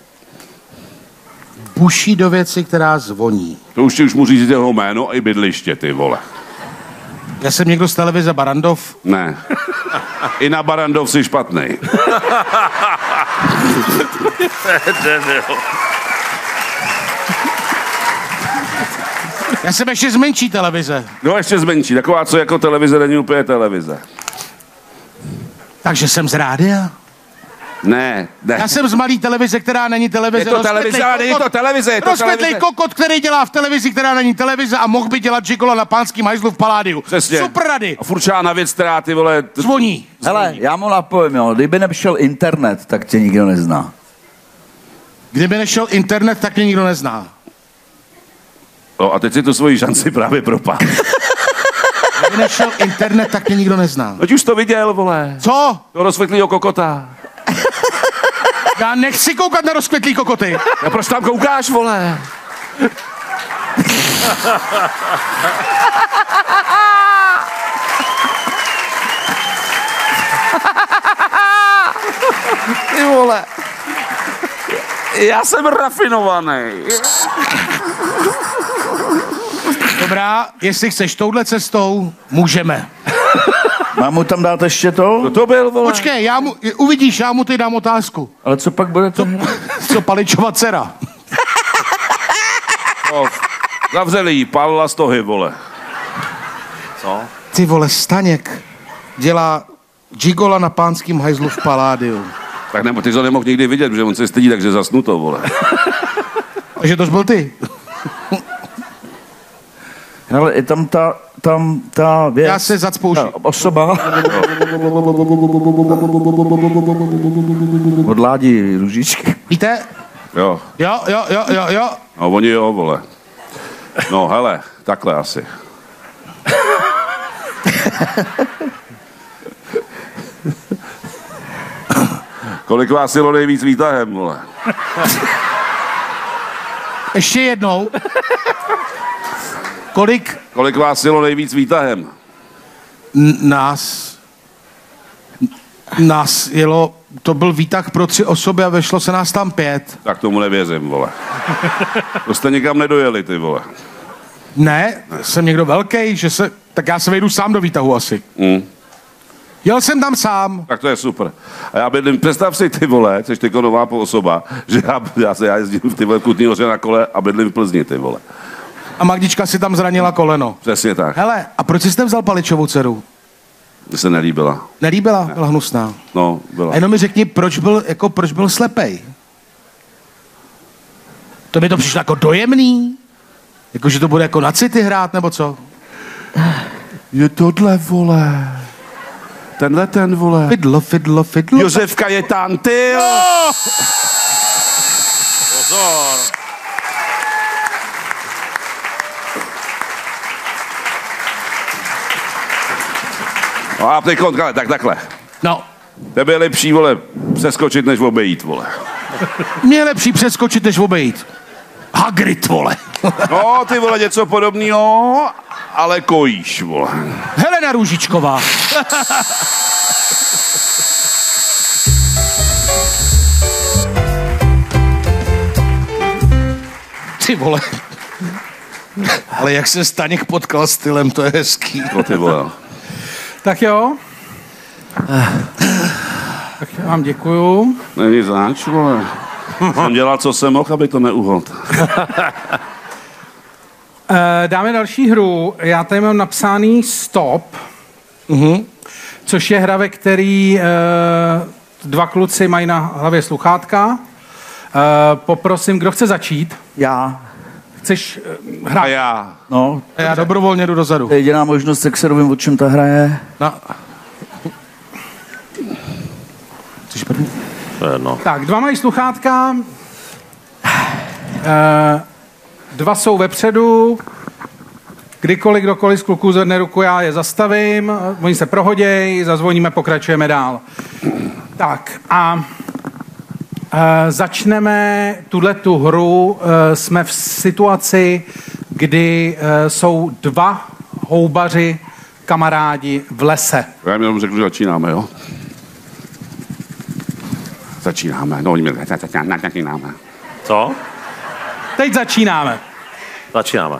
Buší do věci, která zvoní. To už ti už můžu říct jeho jméno i bydliště, ty vole. Já jsem někdo z televize Barandov. Ne. I na Barandov jsi špatnej. Já jsem ještě z menší televize. No ještě zmenší, taková, co jako televize není úplně televize. Takže jsem z rádia. Ne, ne. Já jsem z malý televize, která není televize. Je to televize, Rozkvětlej ale není kokot- to televize, je to Rozkvětlej televize. kokot, který dělá v televizi, která není televize a mohl by dělat gigolo na Pánským hajzlu v Paládiu. Přesně. Super rady. A furt na věc, která ty vole... T- Zvoní. Hele, já mu napovím, jo, kdyby nepřišel internet, tak tě nikdo nezná. Kdyby nešel internet, tak mě nikdo nezná. No a teď si tu svoji šanci právě propad. Kdyby nešel internet, tak mě nikdo nezná. Teď už to viděl, vole. Co? To rozsvětlýho kokota. Já nechci koukat na rozkvětlý kokoty. A proč tam koukáš, vole? Ty vole. Já jsem rafinovaný. Dobrá, jestli chceš touhle cestou, můžeme. Mám mu tam dát ještě to? Kdo to byl, vole? Počkej, já mu, uvidíš, já mu teď dám otázku. Ale co pak bude to? Co Paličova dcera? No, zavřeli jí, pálila stohy, vole. Co? Ty vole, Staněk dělá gigola na Pánským hajzlu v Paládiu. Tak nebo ty to nemohl nikdy vidět, protože on se stydí, takže zasnu to, vole. Takže to jsi byl ty. Ale je tam ta, tam ta věc. Já se zacpouši. Ta osoba. Od Ládi Růžičky. Víte? Jo, Jo, jo, jo, jo, jo. no oni jo, vole. No, hele, takhle asi. Kolik vás jelo nejvíc výtahem, vole? Ještě jednou. Kolik Kolik vás jelo nejvíc výtahem? n- nás... Nás jelo... To byl výtah pro tři osoby a vešlo se nás tam pět. Tak tomu nevěřím, vole. To jste nikam nedojeli, ty vole. Ne, jsem někdo velký, že se... Tak já se vejdu sám do výtahu asi. Mm. Jel jsem tam sám. Tak to je super. A já bydlím, představ si, ty vole, jsi tyko nová po osoba, že já, já se já jezdím v ty vole Kutný Hoře na kole a bydlím v Plzni, ty vole. A Magdička si tam zranila koleno. Přesně tak. Hele, a proč jsi nevzal Paličovu dceru? Mně se nelíbila. Nelíbila? Byla hnusná. No, byla. A jenom mi řekni, proč byl, jako, proč byl slepej? To mi to přišlo jako dojemný? Jako, že to bude jako na city hrát, nebo co? Je tohle, vole. Tenhle ten, vole. Fidlo, fidlo, fidlo. Josef Kajetán, ty jo. Oh! Pozor. No a teď, tak takhle. No, Tebe je lepší, vole, přeskočit, než obejít, vole. mě je lepší přeskočit, než obejít. Hagrid, vole. No, ty vole, něco podobného, ale kojíš, vole. Helena Růžičková. Ty vole. Ale jak se Staněk potkal stylem, to je hezký. No, ty vole. Tak jo. Tak já vám děkuju. Není zač, vole. Jsem dělal, co jsem mohl, aby to neuhod. Dáme další hru. Já tady mám napsaný Stop, Mhm. což je hra, ve který uh, dva kluci mají na hlavě sluchátka. Uh, poprosím, kdo chce začít? Já. Chceš uh, hrát? A já. No, Já dobrovolně jdu dozadu. to je jediná možnost, jak se dovím, o čem ta hra je. Na... Chceš první? To je jedno. Tak, dva mají sluchátka. Uh, dva jsou vepředu. Kdykoliv, kdokoliv z kluků zvedne ruku, já je zastavím. Oni se prohodějí, zazvoníme, pokračujeme dál. Tak a uh, začneme tuhletu hru. Uh, jsme v situaci, kdy uh, jsou dva houbaři kamarádi v lese. Já jim jenom řeknu, že začínáme, jo? Začínáme. No, oni mi začínáme. Co? Teď začínáme. Začínáme.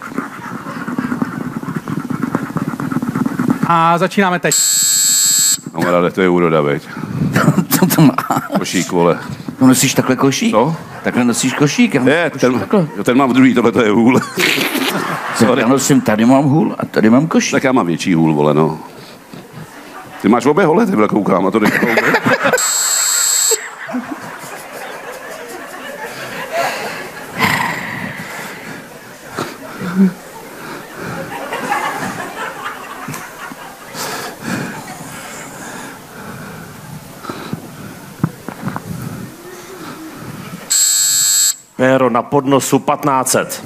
A začínáme teď. Kamaráde, to je úroda, veď. Co to má? Košík, vole. No nosíš takhle košík? Co? Takhle nosíš košík? Já Je, košík ten, takhle. jo, ten mám v druhý, tohle to je hůl. Tak já nosím, tady mám hůl a tady mám košík. Tak já mám větší hůl, vole, no. Ty máš obě hole, ty vole, koukám, a to nechám. Péro na podnosu patnáct set.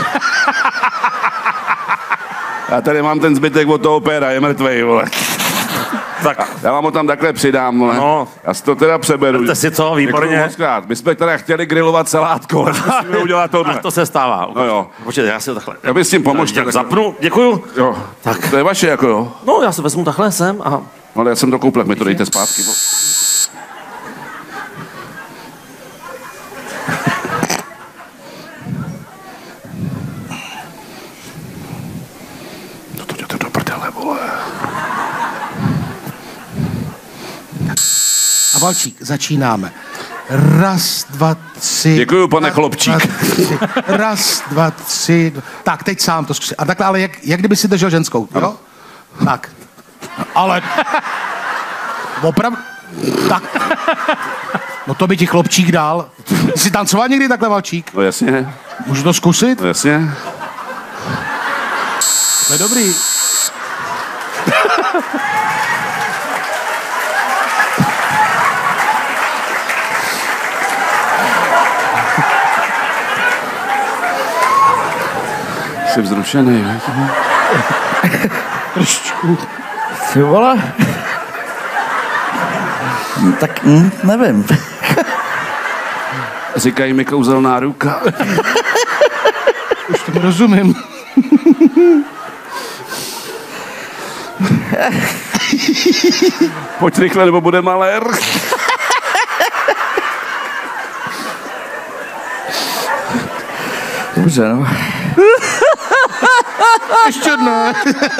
Já tady mám ten zbytek od toho péra, je mrtvej, vole. Tak, Já vám ho tam takhle přidám, vole. No. Já si to teda přeberu. Vemte si to, výborně. Děkuju mockrát. My jsme teda chtěli grilovat salátko, ale musíme udělat tohle. a to se stává. No jo. Počkejte, já si to takhle. Já bych s tím pomožte. Jak zapnu, děkuju. Jo. Tak. To je vaše, jako jo. No, já se vezmu takhle sem a... No, ale já jsem to koupil, tak mi to dejte zpátky. Bo... No to jděte do prdele, vole. A Valčík, začínáme. Raz, dva, tři. Děkuju, pane raz, Chlopčík. Dva, tři. Raz, dva, tři. Tak, teď sám to zkusím. A takhle, ale jak, jak kdyby si držel ženskou, jo? Tak. Ale... Opravdu... Tak. No to by ti Chlopčík dal. Jsi tancoval někdy takhle, Valčík? No jasně, Můžu to zkusit? no jasně. To je dobrý. Jsi vzrušený, ne? Trošku. Ty vole. No, tak hm, nevím. Říkají mi kouzelná ruka. Už tomu rozumím. Pojď rychle, nebo bude malér. Dobře, no. Ještě ne.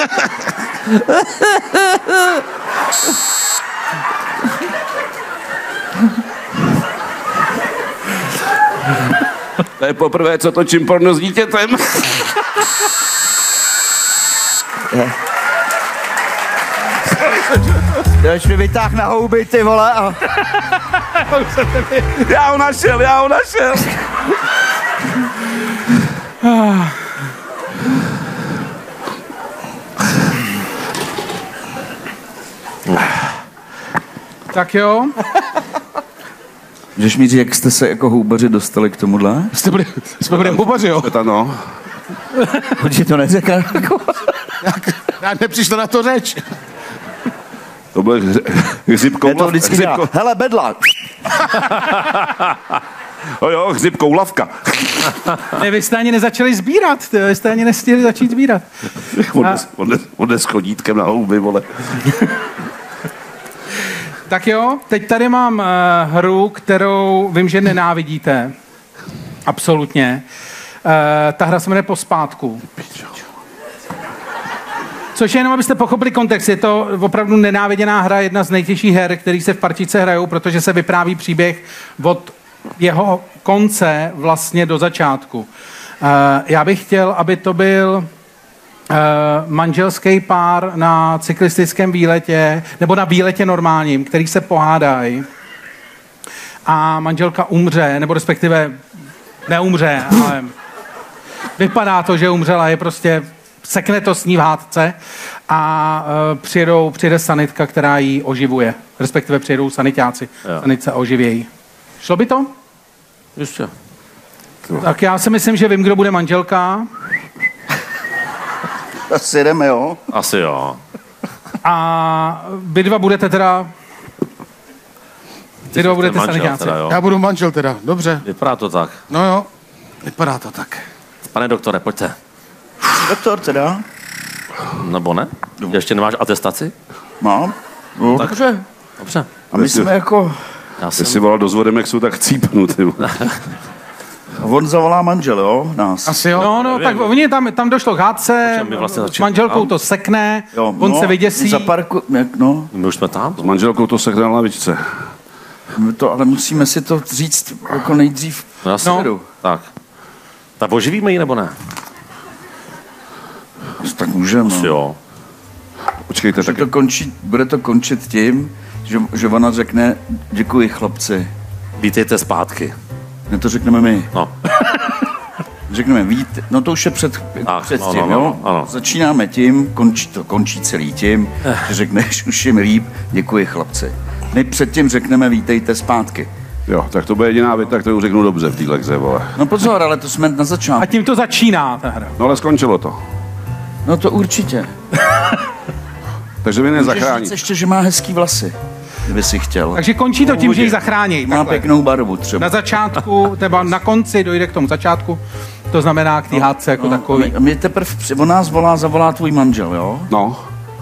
To je poprvé, co točím porno s dítětem. Dáš mi vytáh na houby, ty vole, a... Já ho našel, já ho našel. Tak jo. Můžeš mi říct, jak jste se jako houbaři dostali k tomuhle? Jste byli, jsme byli hubaři, jo? To no. On ti to neřekl? Jak, jak nepřišlo na to řeč. To byl hřib Je to koulavka. vždycky Hřib, dělá. ko... Hele, bedla. oh jo, hřib koulavka. Ne, vy jste ani nezačali sbírat, ty, vy jste ani nestihli začít sbírat. Odnes, odnes, odnes chodítkem na houby, vole. Tak jo, teď tady mám uh, hru, kterou vím, že nenávidíte. Absolutně. Uh, ta hra se jmenuje Pospátku. Což je jenom, abyste pochopili kontext. Je to opravdu nenáviděná hra, jedna z nejtěžších her, který se v partice hrajou, protože se vypráví příběh od jeho konce vlastně do začátku. Uh, já bych chtěl, aby to byl Uh, manželský pár na cyklistickém výletě, nebo na výletě normálním, který se pohádají a manželka umře, nebo respektive neumře, ale vypadá to, že umřela, je prostě, sekne to s ní v hádce a uh, přijedou, přijede sanitka, která ji oživuje, respektive přijedou sanitáci, sanitce oživějí. Šlo by to? Ještě. Tak já si myslím, že vím, kdo bude manželka. Asi jdeme, jo? Asi jo. A vy dva budete teda... Vy dva budete manžel sanitáci. teda, jo. Já budu manžel teda, dobře. Vypadá to tak. No jo, vypadá to tak. Pane doktore, pojďte. Doktor teda? Nebo ne? Ještě nemáš atestaci? Mám. No, Tak. dobře. Dobře. A my jsme jako... Já jsem... Jestli volal do Zvodemexu, tak chcípnu, ty vole. On zavolá manžel, jo? Nás. Asi jo. No, no, tak oni tam, tam došlo k hádce, Počkej, my vlastně s začali- manželkou to sekne, Jo, on no, se vyděsí. Za parku, jak, no, My už jsme tam? S manželkou to sekne na lavičce. my to, ale musíme si to říct jako nejdřív. No, já si No. jedu. Tak. Tak oživíme ji nebo ne? Tak můžeme. Asi No. jo. Počkejte, tak To končí, bude to končit tím, že, že ona řekne děkuji chlapci. Vítejte zpátky. Ne, to řekneme my. No. Řekneme vít, no to už je před, Ach, před no, tím, no, no, jo? ano. Začínáme tím, končí to končí celý tím, že řekneš už jim líp, děkuji chlapci. My předtím řekneme vítejte zpátky. jo, tak to bude jediná věta, kterou řeknu dobře v téhle hře, vole. No pozor, ale to jsme na A začátku. tím to začíná, ta hra. No ale skončilo to. No to určitě. Takže mi Můžeš nezachrání. říct ještě, že má hezký vlasy, kdyby si chtěl. Takže končí to tím, že ji zachrání. Má takhle. pěknou barvu třeba. Na začátku, nebo na konci dojde k tomu začátku, to znamená k té hádce jako No, takový. a my, a my teprve, při- on nás volá, zavolá tvůj manžel, jo? No,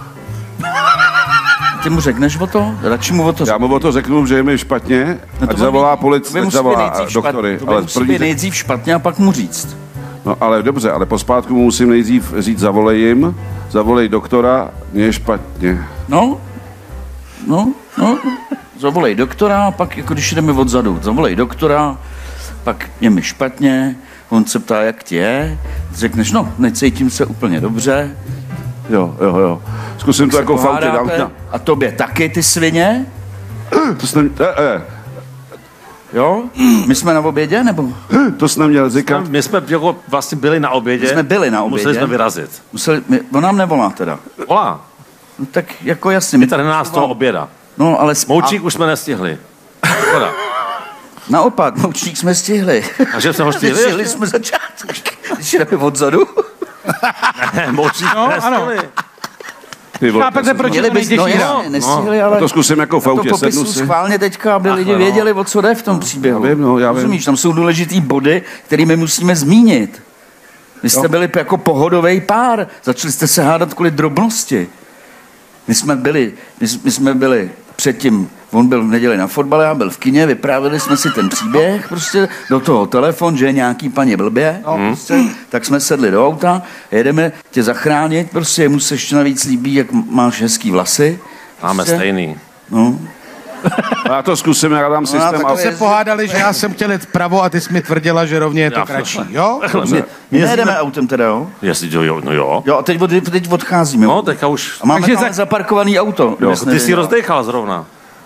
Ty mu řekneš o to? Radši mu o to já mu o to řeknu, že je mi špatně, No to ať by- zavolá to policii, by ať musí být zavolá nejdřív doktory. špatně, to by Ale musí první, být nejdřív špatně a pak mu říct. no ale dobře, ale pospátku mu musím nejdřív říct zavolej jim, zavolej doktora, mně je špatně. No, no, no, zavolej doktora, a pak jako když jdeme odzadu, zavolej doktora, pak je mi špatně, on se ptá, jak ti je, řekneš, no, necítím se úplně dobře, Jo, jo, jo. Zkusím to se jako v autě, dám, pohádáte, dám. a tobě taky ty svině, To jsem, eh, eh, jo? My jsme na obědě, nebo? to jsem neměl říkat. My jsme jako vlastně byli na obědě. Jsme byli na Museli obědě. jsme vyrazit. Museli, my, on nám nevolá teda. Volá. No, tak jako jasně. My tady na nás toho oběda. No, ale... s- Moučík už jsme nestihli. Škoda. A, naopak, moučník jsme stihli. A že jsme ho stihli? Stihli jsme začátek. Když jdeme odzadu. Ne, Moučík No, jsme ano. nestihli. Ty vole, Chápete, proč je Měli to bys, no nejtěžší hra? jasně, nestihli, ale... to zkusím jako v to autě, sednu popisu si. schválně teďka, aby Ach, lidi no. věděli, o co jde v tom příběhu. Já vím, no, já vím. Rozumíš, tam jsou důležitý body, které my musíme zmínit. Vy jste byli jako pohodový pár, začali jste se hádat kvůli drobnosti. My jsme byli, my, my jsme byli předtím, on byl v neděli na fotbale, já byl v kině, vyprávěli jsme si ten příběh, prostě do toho telefon, že je nějaký paní blbě, no. prostě, tak jsme sedli do auta, jedeme tě zachránit, prostě jemu se ještě navíc líbí, jak máš hezký vlasy. Máme Prostě, stejný. No, Já to zkusím, já dám systém. tak A... to Se pohádali, že já jsem chtěl jet vpravo a ty jsi mi tvrdila, že rovně je to Já- kratší, jo? my, my nejedeme autem teda, jo? Jestli to jo, no jo. Jo, a teď, od, teď odcházíme. No, teďka už. A máme Takže tam za- zaparkovaný auto. Jo, ty jsi rozdechal zrovna.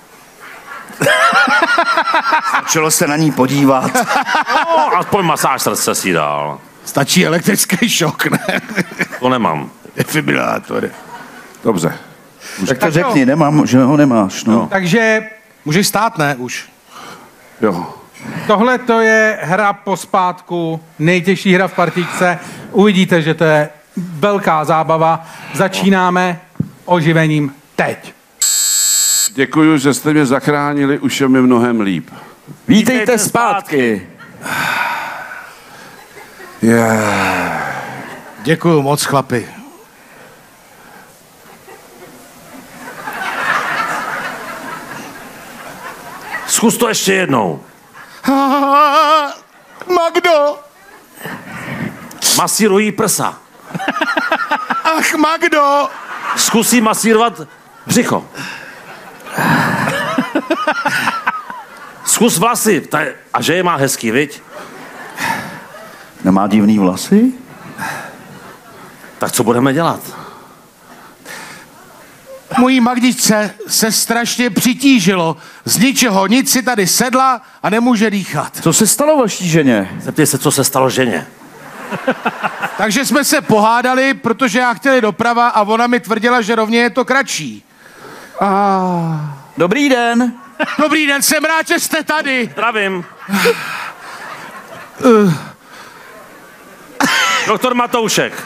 Čelo se na ní podívat. No, aspoň masáž srdce si dal. Stačí elektrický šok, ne? To nemám. Defibrilátor. Dobře. tak to Tak jo. řekni, nemám, že ho nemáš. No. Takže Můžeš stát, ne, už. Jo. Tohle to je hra pospátku, nejtěžší hra v partičce. Uvidíte, že to je velká zábava. Začínáme oživením teď. Děkuju, že jste mě zachránili, už je mi mnohem líp. Vítejte zpátky. Yeah. Děkuju moc, chlapi. Zkus to ještě jednou. Magdo! Masírují prsa. Ach, Magdo! Zkusí masírovat břicho. Zkus vlasy. Ta- A že je má hezký, viď? Nemá divný vlasy? Tak co budeme dělat? Mojí Magdičce se strašně přitížilo. Z ničeho nic si tady sedla a nemůže dýchat. Co se stalo vaší ženě? Zeptej se, co se stalo ženě. Takže jsme se pohádali, protože já chtěli doprava a ona mi tvrdila, že rovně je to kratší. Dobrý den. Dobrý den, jsem rád, že jste tady. Zdravím. Doktor Matoušek.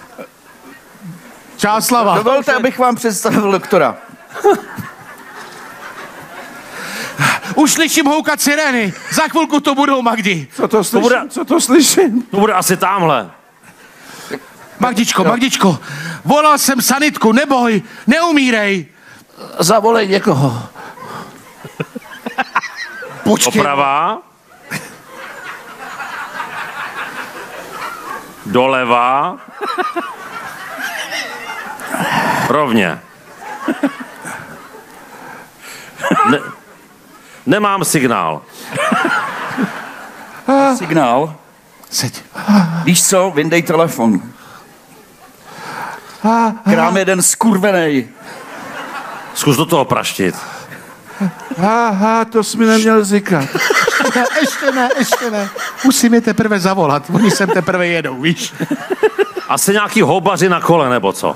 Čáslava. Dovolte, abych vám představil doktora. Už slyším houkat sirény. Za chvilku to budou, Magdi. Co to slyším? bude- Co to slyším? To bude asi támhle. Magdičko, Magdičko, volal jsem sanitku, neboj, neumírej. Zavolej někoho. Počkej. Doprava. Doleva. Rovně. Ne, nemám signál. Signál. Seď. Víš co, vyndej telefon. Krám jeden skurvenej. Zkus do toho praštit. Aha, to jsi mi neměl říkat. Ne, ještě ne, ještě ne. Musím je teprve zavolat, oni sem teprve jedou, víš. Asi nějaký houbaři na kole, nebo co?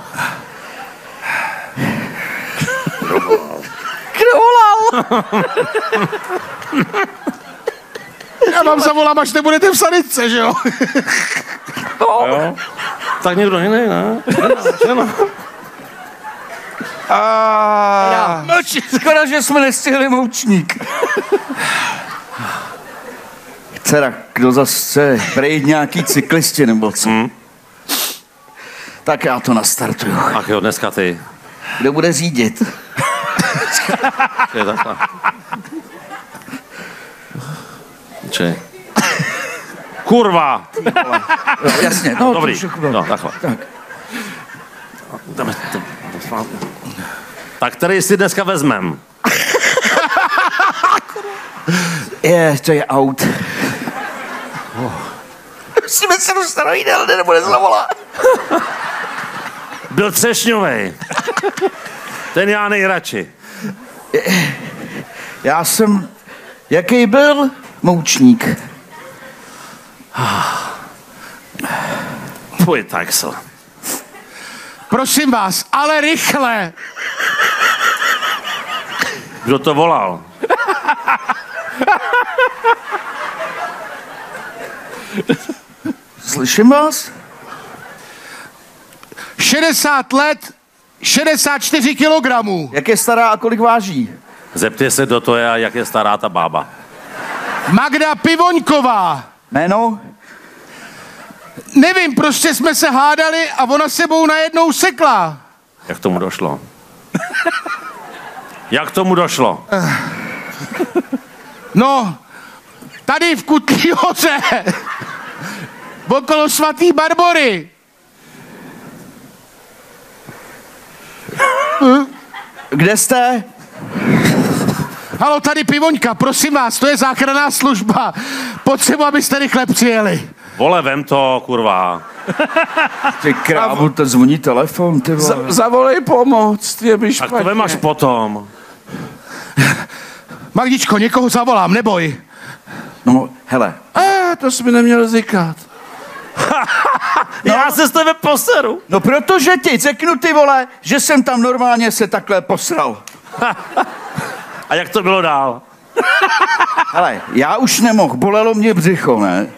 Kdo volal? Já vám zavolám, až nebudete v sanitce, že jo? Jo? Tak někdo jiný, ne? Žena. A... Mlčí. Škoda, že jsme nestihli moučník. Dcera, kdo zase prejít nějaký cyklisti nebo co? Hmm. Tak já to nastartuju. Ach jo, dneska ty. Kdo bude řídit? Je takhle. Či. Kurva! Jo, jasně. No, Dobrý. to všechno. No, takhle. Tak. Jdeme, jdeme, jdeme. Tak který si dneska vezmem? Je, to je aut. Oh. Musíme se dostat do jídelny, nebude zavolat. Byl třešňovej. Ten já nejradši. Já jsem... Jaký byl moučník? Tvůj taxl. Prosím vás, ale rychle. Kdo to volal? Slyším vás? šedesát let, šedesát čtyři kilogramů. Jak je stará a kolik váží? Zeptej se, kdo to je a jak je stará ta bába. Magda Pivoňková. Jméno? Nevím, prostě jsme se hádali a ona sebou najednou sekla. Jak tomu došlo? Jak tomu došlo? No, tady v Kutlí Hoře. Okolo svatý Barbory. Kde jste? Halo, tady Pivoňka, prosím vás, to je záchranná služba. Potřebuji, abyste rychle přijeli. Vole, vem to, kurva. Ty krávu, to zvoní telefon, ty vole. Z- zavolej pomoc, je mi Tak špatně. to vem až potom. Magdičko, někoho zavolám, neboj. No, hele, A, to jsi mi neměl říkat. No. Já se s tebe poseru. no protože ti řeknu, ty vole, že jsem tam normálně se takhle posral. A jak to bylo dál? Hele, já už nemohl, bolelo mě břicho, ne?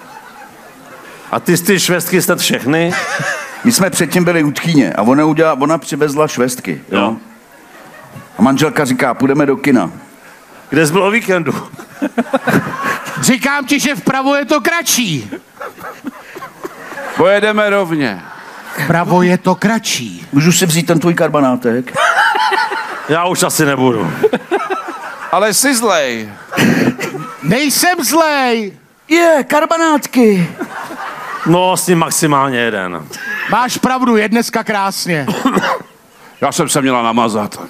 A ty z ty švestky jste všechny? My jsme předtím byli u tchýně a ona, udělala, ona přivezla švestky, jo? Jo. A manželka říká, půjdeme do kina. Kde jsi byl o víkendu? Říkám ti, že vpravo je to kratší. Pojedeme rovně. Vpravo je to kratší. Můžu si vzít ten tvůj karbanátek? Já už asi nebudu. Ale jsi zlej. Nejsem zlej. Je, karbanátky. No, s ním maximálně jeden. Máš pravdu, je dneska krásně. Já jsem se měla namazat.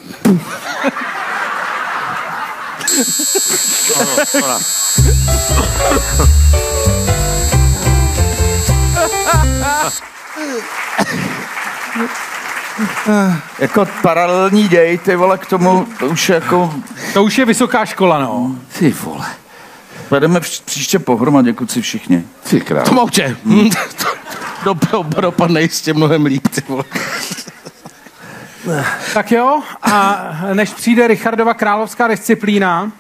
Jako paralelní děj, ty vole, k tomu, to už jako... To už je vysoká škola, no. Ty vole. Vedeme při- příště pohromadě, kluci všichni. Ty král. To mouče. Hmm. Do, do, dopadne jistě mnohem líp, ty vole. Tak jo, a než přijde Richardova královská disciplína,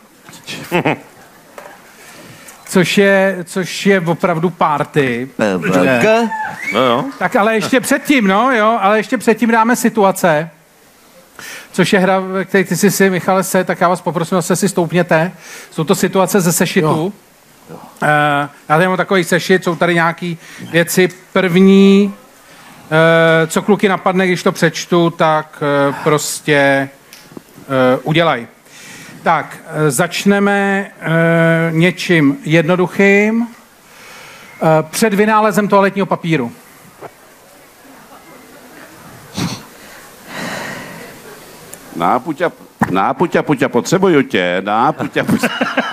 což je, což je opravdu party, Velké? No jo. tak ale ještě předtím, no jo, ale ještě předtím dáme situace, což je hra, ve které ty jsi si, Michale, se, tak já vás poprosím, zase si stoupněte. Jsou to situace ze sešitu. Uh, já tady mám takový sešit, jsou tady nějaký věci. První, uh, co kluky napadne, když to přečtu, tak uh, prostě uh, udělaj. Tak, uh, začneme uh, něčím jednoduchým. Uh, před vynálezem toaletního papíru. Nápuťa, nápuťa, puťa, potřebuju tě, nápuťa, puťa.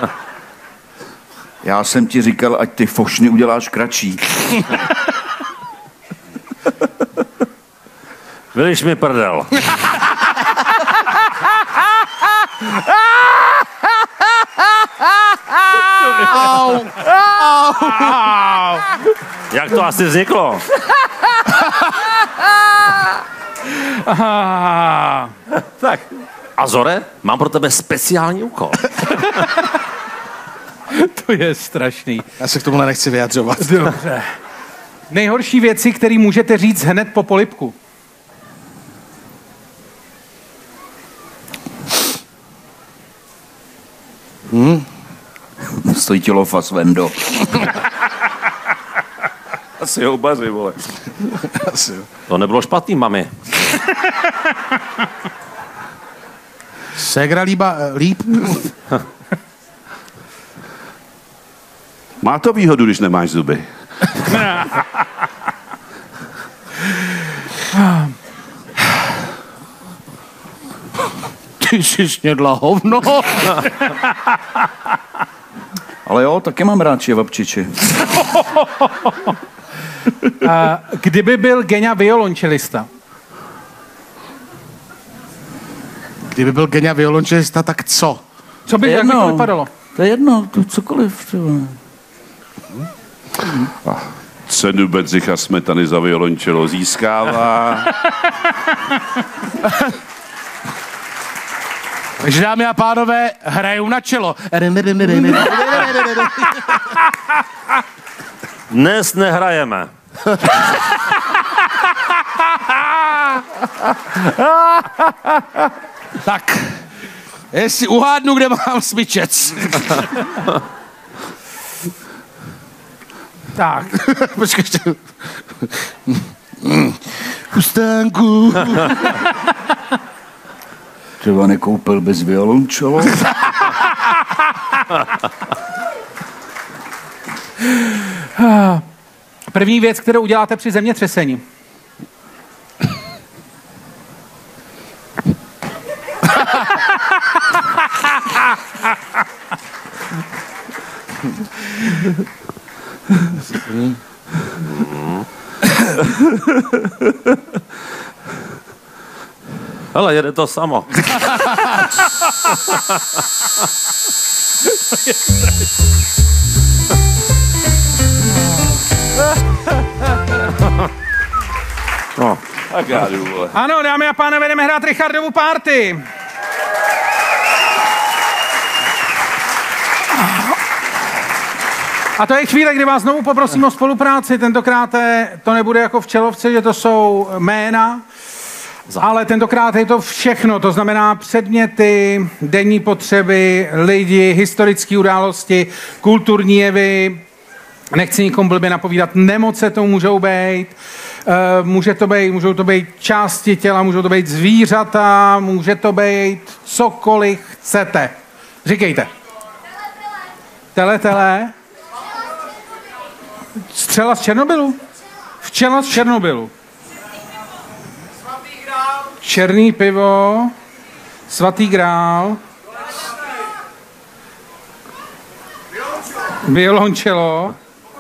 Já jsem ti říkal, ať ty fošny uděláš kratší. Vyliš mi prdel. Au. Au. Jak to asi vzniklo? Ah. Tak. Azore, mám pro tebe speciální úkol. To je strašný. Já se k tomuhle nechci vyjadřovat. Dobře. Nejhorší věci, které můžete říct hned po polibku. Hmm? Stojí ti lofa, Svendo. Asi ho ubaři, vole. Asi jo. To nebylo špatný, mami. Segra líba, líp. Má to výhodu, když nemáš zuby. Ty jsi snědla hovno. Ale jo, taky mám rád čevapčiči. A kdyby byl Geňa violončelista? Kdyby byl Geňa violončelista, tak co? Co by, jak by to vypadalo? To je jedno, to cokoliv třeba. Cenu Bedřicha Smetany za violončelo získává. Takže dámy a pánové, hrajou na čelo. Dnes nehrajeme. Tak, jestli uhádnu, kde mám smyčec. Tak. Počkej, ještě. Chustánku. Třeba nekoupil bez violončelo. První věc, kterou uděláte při zemětřesení. Hele, jede to samo. No, tak já jdu, vole. Ano, dámy a pánové, jdeme hrát Richardovu party. A to je chvíle, kdy vás znovu poprosím o spolupráci. Tentokrát to nebude jako v Čelovce, že to jsou jména, ale tentokrát je to všechno. To znamená předměty, denní potřeby, lidi, historické události, kulturní jevy. Nechci nikomu blbě napovídat, nemoce to můžou být. Může to být, můžou to být části těla, můžou to být zvířata, může to být cokoliv chcete. Říkejte. Tele, tele. Střela z Černobylu? Včela z Černobylu. Černý pivo. Svatý grál. Violončelo.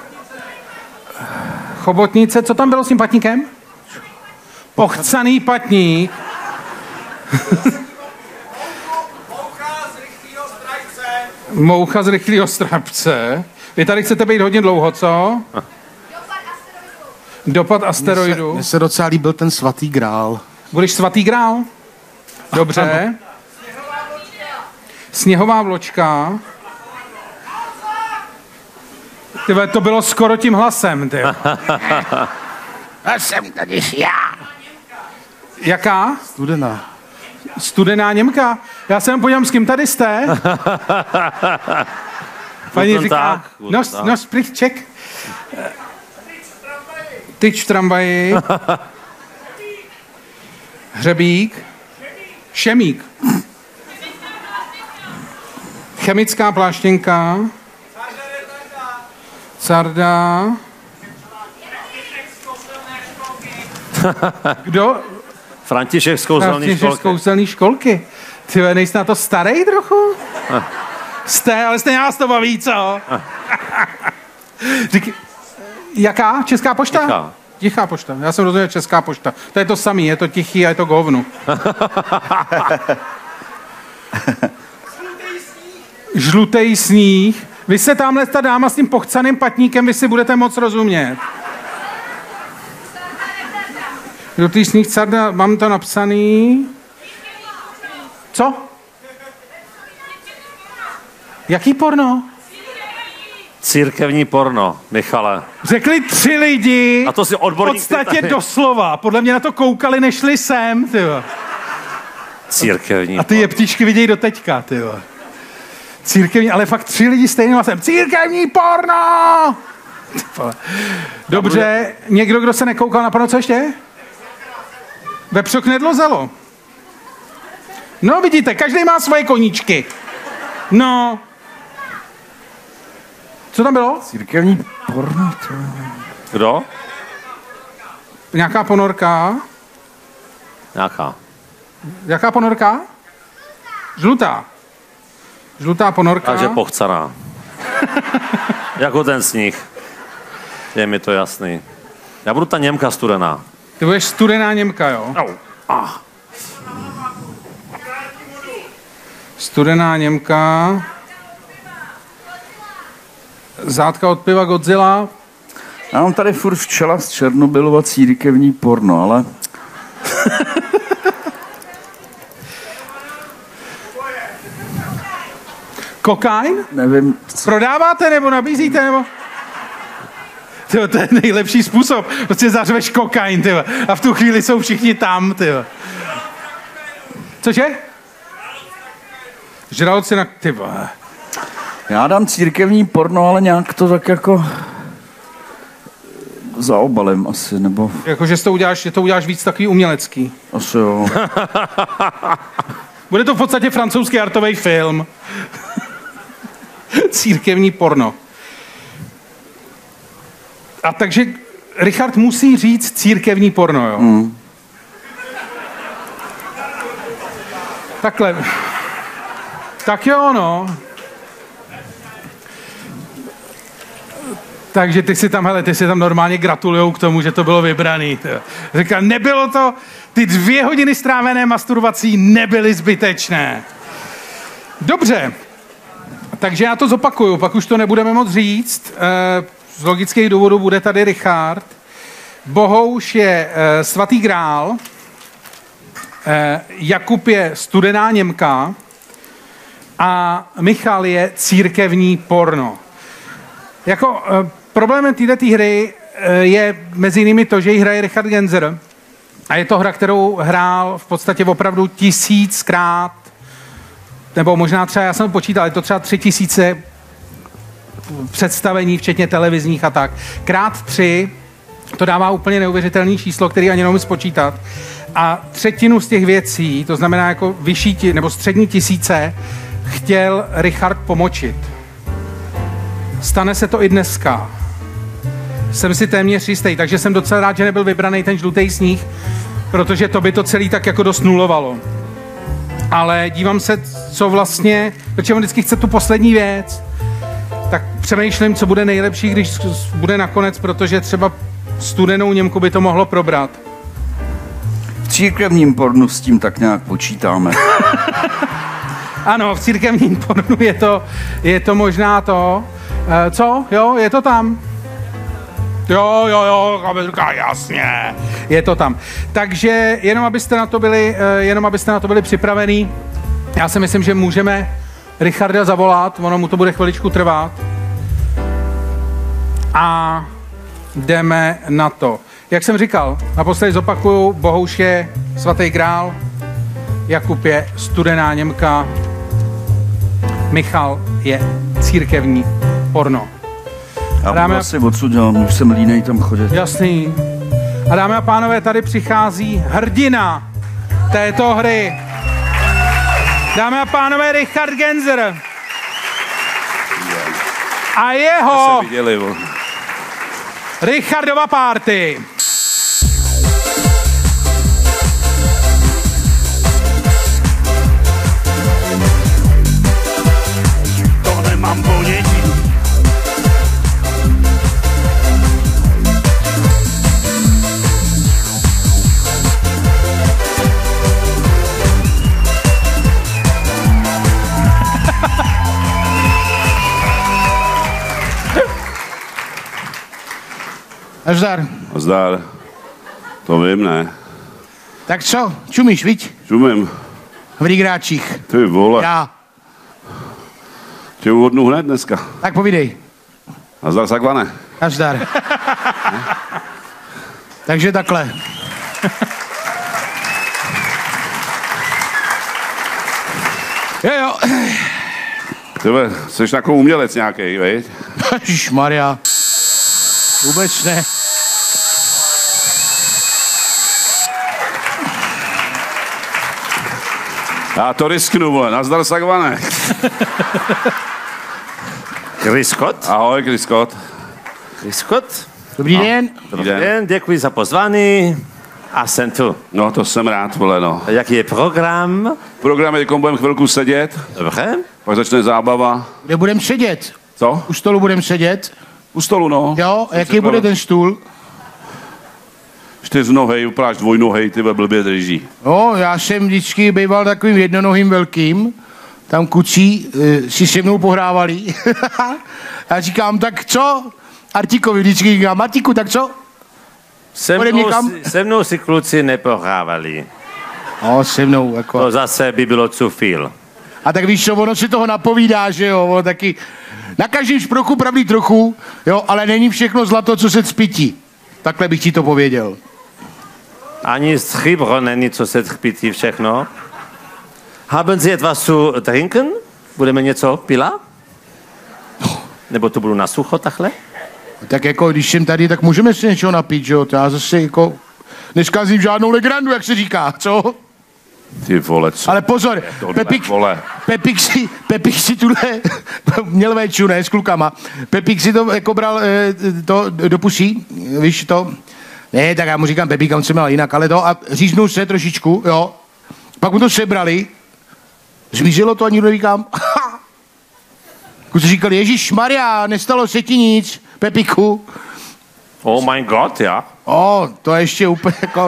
Chobotnice. Co tam bylo s tím patníkem? Pochcaný patník. Moucha z rychlého strapce. Vy tady chcete být hodně dlouho, co? Dopad asteroidu. Mně se, se docela líbil ten svatý grál. Budeš svatý grál? Dobře. Sněhová vločka. Tyve, to bylo skoro tím hlasem, ty. A jsem tady já. Jaká? Studená. Studená Němka. Já se jen podívám, s kým tady jste. Paní říká, nos, nos, pryč, ček. Tyč v tramvaji. Hřebík. Šemík. Chemická pláštěnka. Carda. Kdo? František z kouzelný školky. František z kouzelný školky. Ty nejsi na to starý trochu? Jste, ale stejně nás to baví, co? Říky, jaká? Česká pošta? Tichá. Tichá pošta. Já jsem rozuměl Česká pošta. To je to samý, je to tichý a je to govnu. Žlutej sníh. Vy se tamhle ta dáma s tím pochcaným patníkem, vy si budete moc rozumět. Žlutý sníh, carda, mám to napsaný. Co? Jaký porno? Církevní porno, Michale. Řekli tři lidi, a to si odborník v podstatě tady. doslova. Podle mě na to koukali, nešli sem, tyjo. Církevní A ty jeptičky vidějí do teďka, tyjo. Církevní, ale fakt tři lidi stejným hlasem. Církevní porno! Dobře, někdo, kdo se nekoukal na porno, co ještě? Vepřok nedlozalo. No vidíte, každý má svoje koníčky. No. Co tam bylo? Církevní porno, to... Kdo? Nějaká ponorka. Nějaká. Jaká ponorka? Žlutá. Žlutá ponorka. Takže pochcaná. Jako ten sníh. Je mi to jasný. Já budu ta Němka studená. Ty budeš studená Němka, jo? Au. Ah. Studená Němka. Zátka od piva Godzilla. Já mám tady furt včela z Černobylu a církevní porno, ale... Kokain? Nevím. Prodáváte nebo nabízíte nebo? Tyjo, to je nejlepší způsob. Prostě zařveš kokain, tyjo. A v tu chvíli jsou všichni tam, tyjo. Cože? Žraloci na... Tyjo. Já dám církevní porno, ale nějak to tak jako... za obalem asi, nebo... Jakože to uděláš, že to uděláš víc takový umělecký. Asi jo. Bude to v podstatě francouzský artový film. Církevní porno. A takže Richard musí říct církevní porno, jo? Mm. Takhle. Tak jo, no. Takže ty si tam, hele, ty si tam normálně gratulujou k tomu, že to bylo vybraný. Říkal, nebylo to, ty dvě hodiny strávené masturbací nebyly zbytečné. Dobře, takže já to zopakuju, pak už to nebudeme moc říct. Z logických důvodů bude tady Richard. Bohouš je svatý grál. Jakub je studená Němka. A Michal je církevní porno. Jako uh, problémem této hry uh, je mezi jinými to, že ji hraje Richard Genzer. A je to hra, kterou hrál v podstatě opravdu tisíckrát, nebo možná třeba, já jsem počítal, je to třeba tři tisíce představení, včetně televizních a tak. Krát tři, to dává úplně neuvěřitelné číslo, který ani neumím spočítat. A třetinu z těch věcí, to znamená jako vyšší ti, nebo střední tisíce, chtěl Richard pomočit. Stane se to i dneska. Jsem si téměř jistý, takže jsem docela rád, že nebyl vybraný ten žlutý sníh, protože to by to celý tak jako dost nulovalo. Ale dívám se, co vlastně, protože on vždycky chce tu poslední věc, tak přemýšlím, co bude nejlepší, když bude nakonec, protože třeba studenou Němku by to mohlo probrat. V církevním pornu s tím tak nějak počítáme. Ano, v církevním pornu je to, je to možná to. E, co? Jo, je to tam. Jo, jo, jo, kamerka, jasně. Je to tam. Takže jenom abyste na to byli, jenom abyste na to byli připravení, já si myslím, že můžeme Richarda zavolat, ono mu to bude chviličku trvat. A jdeme na to. Jak jsem říkal, naposledy zopakuju, Bohouš je svatý král, Jakub je studená Němka, Michal je církevní porno. Já budu asi odsud dělám, už jsem línej tam chodit. Jasný. A dámy a pánové, tady přichází hrdina této hry. Dámy a pánové, Richard Genzer. A jeho Richardova party. To nemám ponětí. Nazdar. Nazdar. To vím, ne? Tak co? Čumíš, viď? Čumím. V Rýgráčích. Ty vole. Já. Tě uhodnu hned dneska. Tak povídej. Nazdar, Sakvane. Nazdar. Takže takhle. Jo, jo. Tebe, jsi jako umělec nějaký, veď? Ježišmarja. Vůbec ne. Já to risknu, vole. Nazdar, Sakvane. Chris Scott. Ahoj, Chris Scott. Chris Scott. Dobrý den. Dobrý den, děkuji za pozvání. A jsem tu. No, to jsem rád, vole, no. A jaký je program? Program je, když budeme chvilku sedět, Dobře. pak začne zábava. Kde budem sedět? Co? U stolu budem sedět. U stolu, no. Jo, a jaký bude ten stůl? Čtyřnohej, upráš dvojnohej, ty ve blbě drží. No, já jsem vždycky býval takovým jednonohým velkým. Tam kucí e, si se mnou pohrávali. Já říkám, tak co? Artikovi vždycky říkám, Martiku, tak co? Se Půjdem mnou, někam? si, se mnou si kluci nepohrávali. No, se mnou, jako. To zase by bylo cufil. A tak víš co, ono si toho napovídá, že jo, ono taky... Na každém šprochu pravdí trochu, jo, ale není všechno zlato, co se cpití. Takhle bych ti to pověděl. Ani stříbro není, co se třpití všechno. Haben Sie etwas zu trinken? Budeme něco pila? Nebo to budu na sucho takhle? Tak jako, když jsem tady, tak můžeme si něčeho napít, že jo, to já zase jako... Neskazím žádnou legrandu, jak se říká, co? Ty vole, co? Ale pozor, tohle, Pepik, vole. Pepik si, Pepik si tuhle, měl véču, ne, s klukama. Pepik si to jako bral eh, to do pusí, víš to. Ne, tak já mu říkám Pepik, on se měl jinak, ale to a říznul se trošičku, jo. Pak mu to sebrali, zmizelo to, ani neříkám. Kluci říkali, Ježíš Maria, nestalo se ti nic, Pepiku. Oh mein Gott, ja. O, to je ještě úplně jako...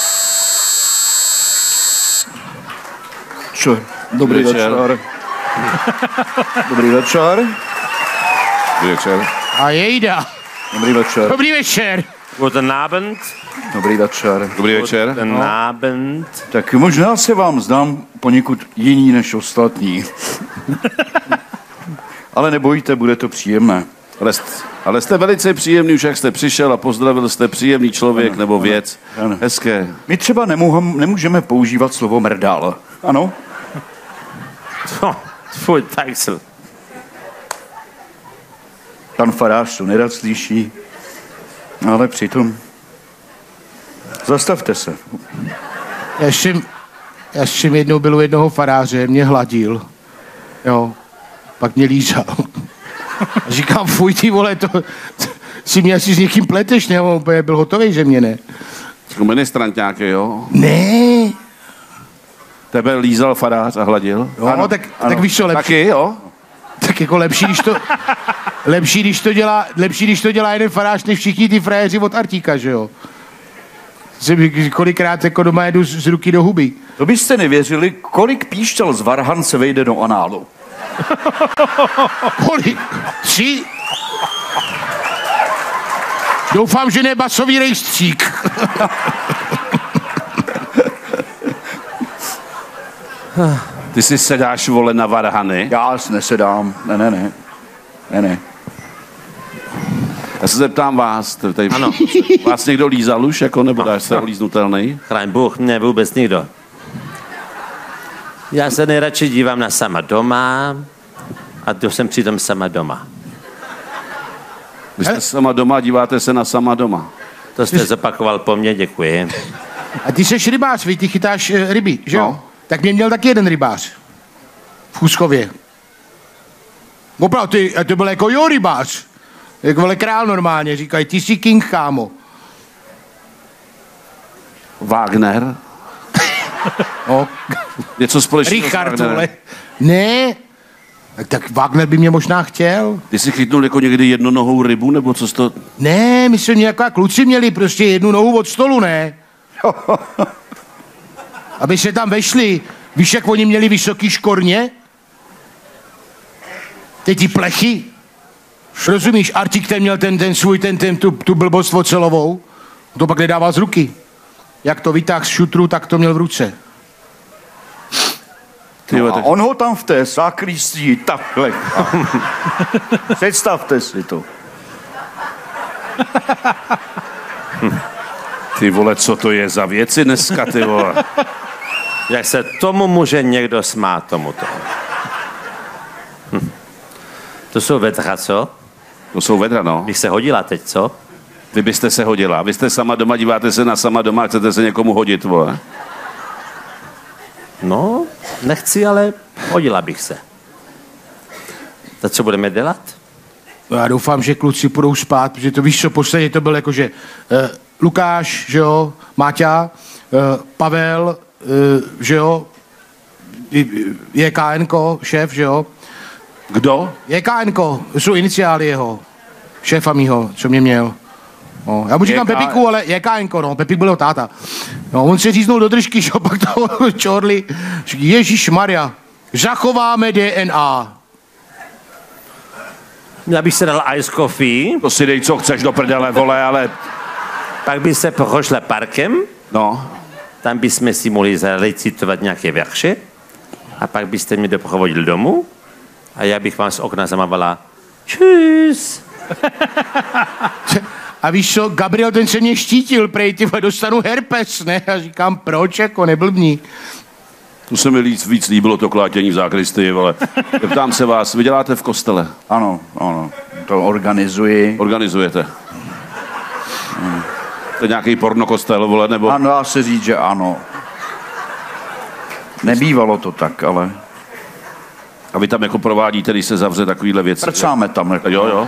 Čo? Dobrý večer. večer. Dobrý večer. Dobrý večer. A jejda. Dobrý večer. Dobrý večer. Guten Abend. Dobrý večer. Dobrý večer. Guten Abend. Tak možná se vám zdám poněkud jiný než ostatní. Ale nebojte, bude to příjemné. Ale, jste, ale jste velice příjemný, už jak jste přišel a pozdravil jste příjemný člověk ano, nebo věc. Ano, ano. Hezké. My třeba nemůžeme, nemůžeme používat slovo mrdal. Ano? Tvůj taxl. Pan farář to nerad slyší, ale přitom... Zastavte se. Já jsem, já jsem jednou byl u jednoho faráře, mě hladil. Jo, pak mě lízal. A říkám, fuj, ty vole, to, to si mě asi s někým pleteš, ne? On byl hotový, že mě ne. Jako ministrant nějaký, jo? Ne. Tebe lízal farář a hladil? Jo, ano, tak, ano. tak víš co, lepší. Taky, jo? Tak jako lepší, když to, lepší, když to dělá, lepší, když to dělá jeden farář, než všichni ty frajeři od Artíka, že jo? Kolikrát jako doma jedu z, z ruky do huby. To byste nevěřili, kolik píšťal z varhan se vejde do análu. Kolik? Tři? Doufám, že ne basový rejstřík. Ty si sedáš, vole, na varhany? Já nesedám, ne, ne, ne, ne, ne. Já se zeptám vás, tady, Ano. Vás někdo lízal už, jako, nebo dáš se líznutelný? Chraň Bůh, ne vůbec nikdo. Já se nejradši dívám na sama doma a to jsem přitom sama doma. Vy jste sama doma, díváte se na sama doma. To jste zopakoval po mně, děkuji. A ty seš rybář, vy, ty chytáš uh, ryby, že jo? No. Tak mě měl taky jeden rybář. V Chuskově. Opravdu, ty, a to byl jako jo rybář. Jako vole král normálně, říkají, ty jsi king, kámo. Wagner? No. Něco společného Richard, vole. Ne. Tak, tak Wagner by mě možná chtěl. Ty jsi chytnul jako někdy jednonohou rybu, nebo co jsi to... Ne, my jsme nějaká kluci měli prostě jednu nohu od stolu, ne? Aby se tam vešli. Víš, jak oni měli vysoký škorně? Teď ty plechy. Rozumíš, Artík ten měl ten, ten svůj, ten, ten, tu, tu blbost ocelovou. To pak nedával z ruky. Jak to vytáhl z šutru, tak to měl v ruce. No a on ho tam v té sakristí takhle. Představte si to. Ty vole, co to je za věci dneska, ty vole? Jak se tomu může někdo smát tomuto? Hm. To jsou vedra, co? To jsou vedra, no. Bych se hodila teď, co? Vy byste se hodila. Vy jste sama doma, díváte se na sama doma a chcete se někomu hodit, vole. No, nechci, ale hodila bych se. Tak co budeme dělat? Já doufám, že kluci půjdou spát, protože to víš co, posledně to byl jakože uh, Lukáš, že jo, Máťa, uh, Pavel, uh, že jo, JKNko, šéf, že jo. Kdo? JKNko, jsou iniciály jeho, šéfa mýho, co mě měl. No, já mu říkám J K... Pepiku, ale JKNko, no, Pepik byl jeho táta. No, on se říznul do držky, že pak toho čorli. Ježišmarja, zachováme D N A. Já bych se dal ice coffee. To si dej, co chceš do prdele, vole, ale... Pak by se prošla parkem. No. Tam bychom si mohli zarecitovat nějaké verše. A pak byste mě doprovodil domů. A já bych vám z okna zamávala čus. A víš co, Gabriel ten se mě štítil, prej, ty dostanu herpes, ne? A říkám, proč, jako neblbní. Tu se mi víc, víc líbilo to klátění v zákristii, vole. Ptám se vás, vy děláte v kostele? Ano, ano, to organizuji. Organizujete? Hmm. To je nějaký pornokostel, vole, nebo... Ano, dá se říct, že ano. Nebývalo to tak, ale... A vy tam jako provádíte, když se zavře takovýhle věci? Prcáme tam. Jako... Jo, jo.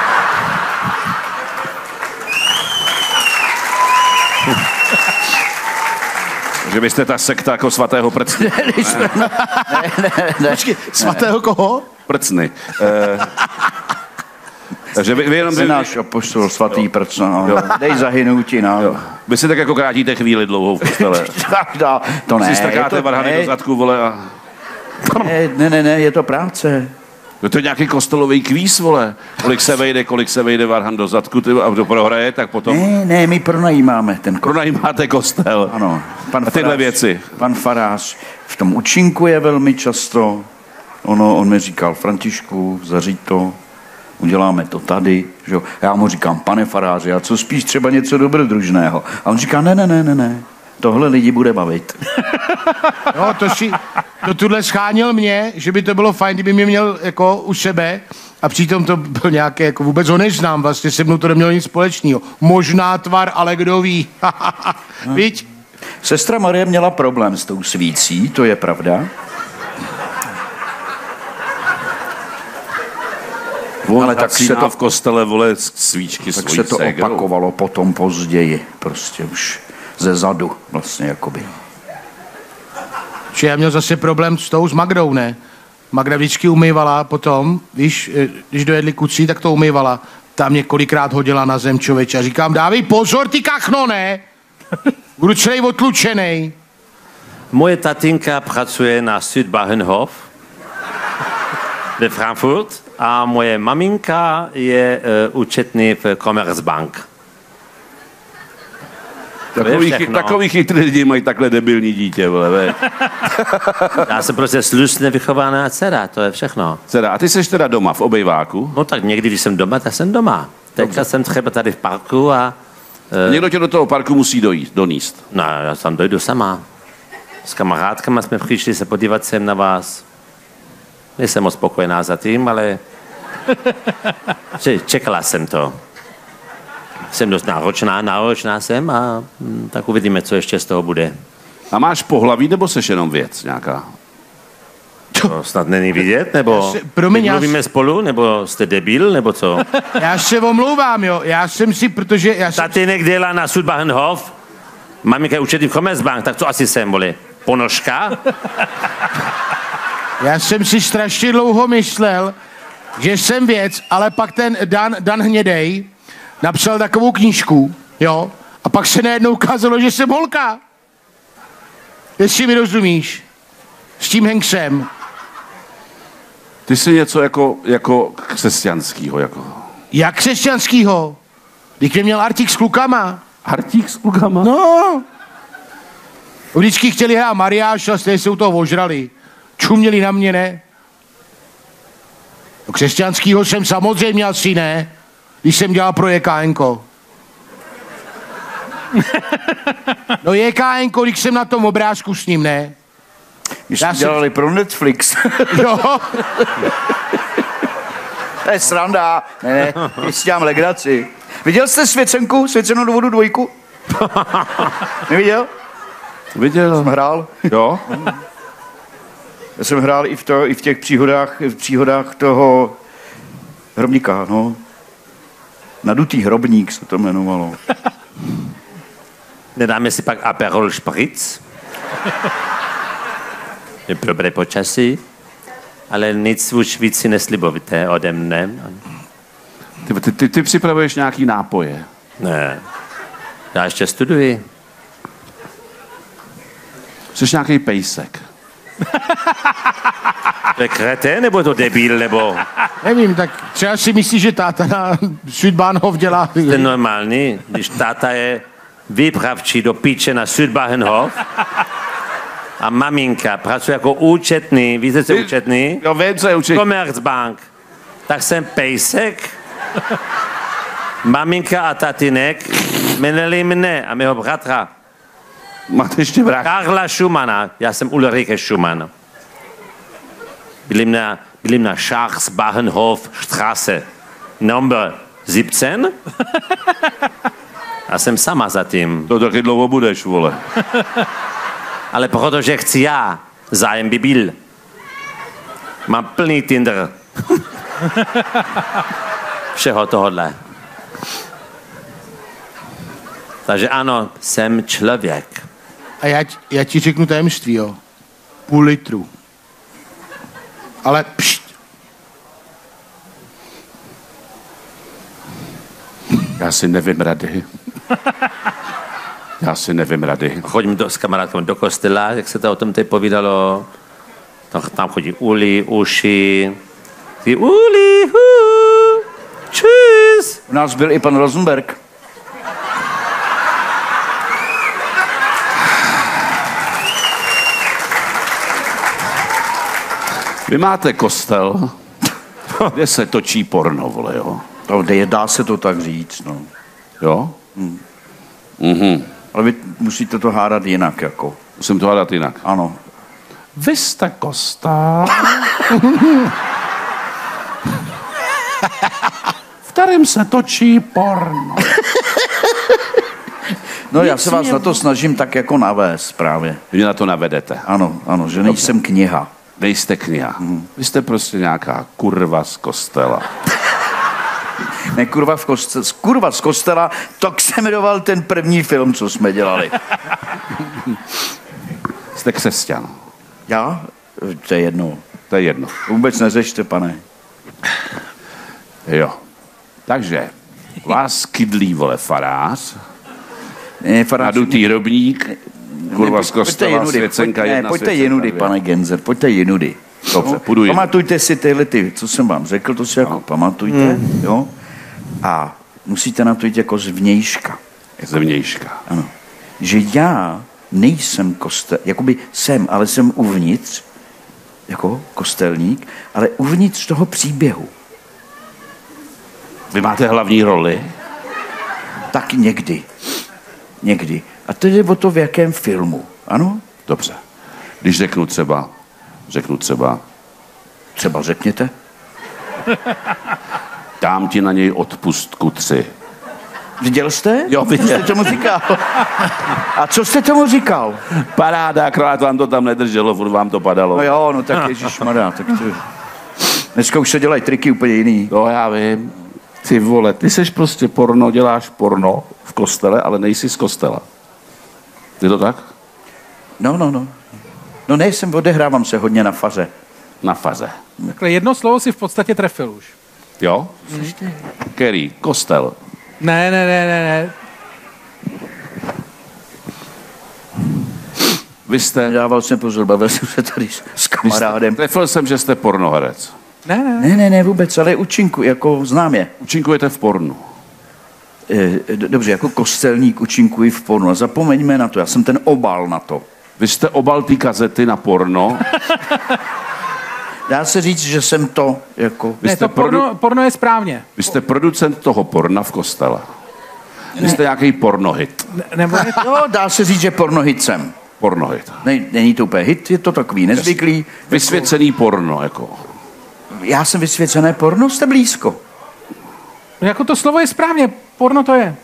Že byste ta sekta jako svatého prcny. ne, ne, ne, ne. Počkej, svatého koho? Prcny. Eh, takže vy, vy jenom... Vy náš apoštol svatý prcna, no. Dej zahynutí, no. Jo. Vy si tak jako krátíte chvíli dlouhou v kostele. To ne. Si strkáte varhany do zadku, vole, a... Ne, ne, ne, ne, je to práce. Je to nějaký kostelový kvíz, vole. Kolik se vejde, kolik se vejde varhan do zadku, ty, a kdo prohraje, tak potom... Ne, ne, my pronajímáme ten kostel. Pronajímáte kostel. Ano. Pan a tyhle farář, věci. Pan farář v tom účinkuje velmi často. Ono, on mi říkal, Františku, zaříď to. uděláme to tady, že jo. Já mu říkám, pane faráři, a co spíš třeba něco dobrodružného. A on říká, ne, ne, ne, ne, ne, tohle lidi bude bavit. No, to si, to tuhle schánil mě, že by to bylo fajn, kdyby mě měl jako u sebe a přitom to byl nějaké, jako vůbec ho neznám, vlastně se mnou to nemělo nic společného. Možná tvar, ale kdo ví. Víš? Sestra Marie měla problém s tou svící, to je pravda. On Ale tak se to v kostele, vole, svíčky tak svojí se to ségrou. opakovalo potom později, prostě už ze zadu vlastně jakoby. Že já měl zase problém s tou, s Magdou, ne? Magda vždycky umývala potom, víš, když dojedli kucí, tak to umývala. Tam několikrát hodila na zem, člověče. A říkám, dávej pozor, ty kachno, ne? Budu celý otlučenej. Moje tatinka pracuje na Südbahnhof ve Frankfurt a moje maminka je uh, účetní v Commerzbank. Takový, chy, takový chytrý lidi mají takhle debilní dítě, vole, ve. Já jsem prostě slušně vychovaná dcera, to je všechno. Dcera, a ty seš teda doma v obejváku? No tak někdy, když jsem doma, tak jsem doma. Teďka jsem třeba tady v parku a... Uh, Někdo tě do toho parku musí dojít, doníst. No, já tam dojdu sama. S kamarádkama jsme přišli se podívat sem na vás. Nejsem moc spokojená za tím, ale čekala jsem to. Jsem dost náročná, náročná jsem a hm, tak uvidíme, co ještě z toho bude. A máš pohlaví, nebo seš jenom věc nějaká? To snad není vidět, nebo se, promiň, já mluvíme se... spolu, nebo jste debil, nebo co? Já se omlouvám, jo, já jsem si, protože já jsem... Tatínek dělá na Südbahnhof, maminka je účetní v Commerzbank, tak co asi jsem, vole? Ponožka? Já jsem si strašně dlouho myslel, že jsem věc, ale pak ten Dan, Dan Hnědej napsal takovou knížku, jo, a pak se najednou ukázalo, že jsem holka. Jestli mi rozumíš. S tím Hanksem. Ty jsi něco jako, jako křesťanskýho, jako... Jak křesťanskýho? Když mě měl Artík s klukama. Artík s klukama? No. Vždycky chtěli hrát mariáš a stejně se u toho ožrali. Čuměli na mě, ne? No, křesťanskýho jsem samozřejmě asi ne, když jsem dělal pro J K N ko. No J K N ko, když jsem na tom obrázku s ním, ne? My jsme dělali jsem... pro Netflix. Jo. To je sranda. Ne, ne, si dělám legraci. Viděl jste Svěcenku? Svěcenou do vodu dvojku? Neviděl? Viděl. Jsem hrál. Jo? Já jsem hrál i v, to, i v těch příhodách, v příhodách toho hrobníka, no. Nadutý hrobník se to jmenovalo. Nedáme si pak Aperol Spritz. Je dobré počasí, ale nic už víc si neslibovité ode mne. Ty, ty, ty, ty připravuješ nějaký nápoje. Ne, já ještě studuji. Jsi nějaký pejsek. To je kretén, nebo to debil, nebo... Nevím, tak třeba si myslíš, že táta na Südbahnhof dělá... To je normální, když táta je výpravčí do píče na Südbahnhof a maminka pracuje jako účetný, víte, co je účetný? Jo, vím, co je účetný. Commerzbank. Tak jsem pejsek, maminka a tatínek jmenovali mne a mého bratra. Máte ještě vrát. Karla Schumana, já jsem Ulrike Schumann. Byli na, byli na Schachsbahnhof Straße, number sedmnáct. A jsem sama za tím. To taky dlouho budeš, vole. Ale protože chci já, zájem by byl. Mám plný Tinder. Všeho tohohle. Takže ano, jsem člověk. A já, já ti řeknu tajemství, jo. Půl litru. Ale pšt. Já si nevím rady. Já si nevím rady. Chodím do, s kamarádkou do kostela, jak se to o tom teď povídalo. Tam, tam chodí Uli, uši. Ty Uli, hu, čus. U nás byl i pan Rosenberg. Vy máte kostel. kde se točí porno, vole, jo? To dá se to tak říct, no. Jo? Hmm. Mhm. Ale vy musíte to hádat jinak, jako. Musím to hádat jinak. Ano. Vy jste Kostel, v kterém se točí porno. No já se vás na to snažím tak jako navést právě. Vy mě na to navedete. Ano, ano, že nejsem kniha. Nejste kniha. Hmm. Vy jste prostě nějaká kurva z kostela. Ne, kurva, v kostela, kurva z kostela, tak se jmenoval ten první film, co jsme dělali. Jste křesťan. Já? To je jedno. To je jedno. Vůbec neřešte, pane. Jo. Takže vás kydlí, vole, farář, Ne, farář, nadutý hrobník, kurva z kostela, jinudy, svěcenka pojď, jedna, ne, pojďte svěcenka jinudy, dvě. pane Genzer, pojďte jinudy. Dobře, půjdu jinudy. Pamatujte si tyhle ty, co jsem vám řekl, to si jako No. pamatujte, Mm. jo? A musíte na to jít jako zvnějška. Zevnějška. Ano. Že já nejsem kostel, jakoby jsem, ale jsem uvnitř, jako kostelník, ale uvnitř toho příběhu. Vy máte hlavní roli. Tak někdy. Někdy. A to je o to, v jakém filmu. Ano? Dobře. Když řeknu třeba, řeknu třeba, Třeba řekněte. dám ti na něj odpustku tři. Viděl jste? Jo, viděl. Co jste tomu říkal? A co jste tomu říkal? Paráda, akorát vám to tam nedrželo, furt vám to padalo. No jo, no tak ježišmarja, tak to... Dneska už se dělají triky úplně jiný. No já vím. Ty vole, ty seš prostě porno, děláš porno v kostele, ale nejsi z kostela. Je to tak? No, no, no. No nejsem, odehrávám se hodně na faře. Na faze. Takhle jedno slovo si v podstatě trefil už. Jo? Který? Kostel. Ne, ne, ne, ne, ne. Vy jste... Dával jsem pozor, bavil jsem se tady s Vy jste kamarádem. trefil jsem, že jste pornoherec. Ne, ne. Ne, ne, ne, vůbec, ale učinku, jako znám je. Účinkujete v pornu. E, dobře, jako kostelník učinkuji v pornu. A zapomeňme na to, já jsem ten obal na to. Vy jste obal té kazety na porno. Dá se říct, že jsem to, jako... Vy Ne, jste, to porno, produ... porno je správně. Vy jste producent toho porna v kostele. Vy jste nějaký pornohit. Ne, nebo je to... Jo, dá se říct, že pornohit jsem. Pornohit. Ne, není to úplně hit, je to takový nezvyklý. Vysvěcený porno, jako. Já jsem vysvěcené porno, jste blízko. Jako to slovo je správně. Porno to je.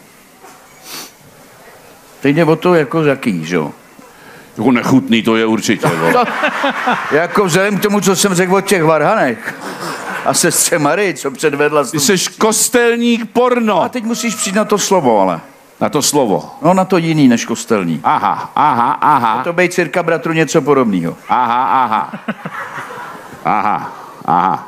Teď jde o to, jako jaký, že jo? Jako nechutný to je určitě. To, jako vzhledem k tomu, co jsem řekl o těch varhanech a sestře Marii, co předvedla... Ty jsi kostelník porno. A teď musíš přijít na to slovo, ale. Na to slovo. No, na to jiný než kostelní. Aha, aha, aha. To bej cirka bratru něco podobného. Aha, aha. Aha, aha.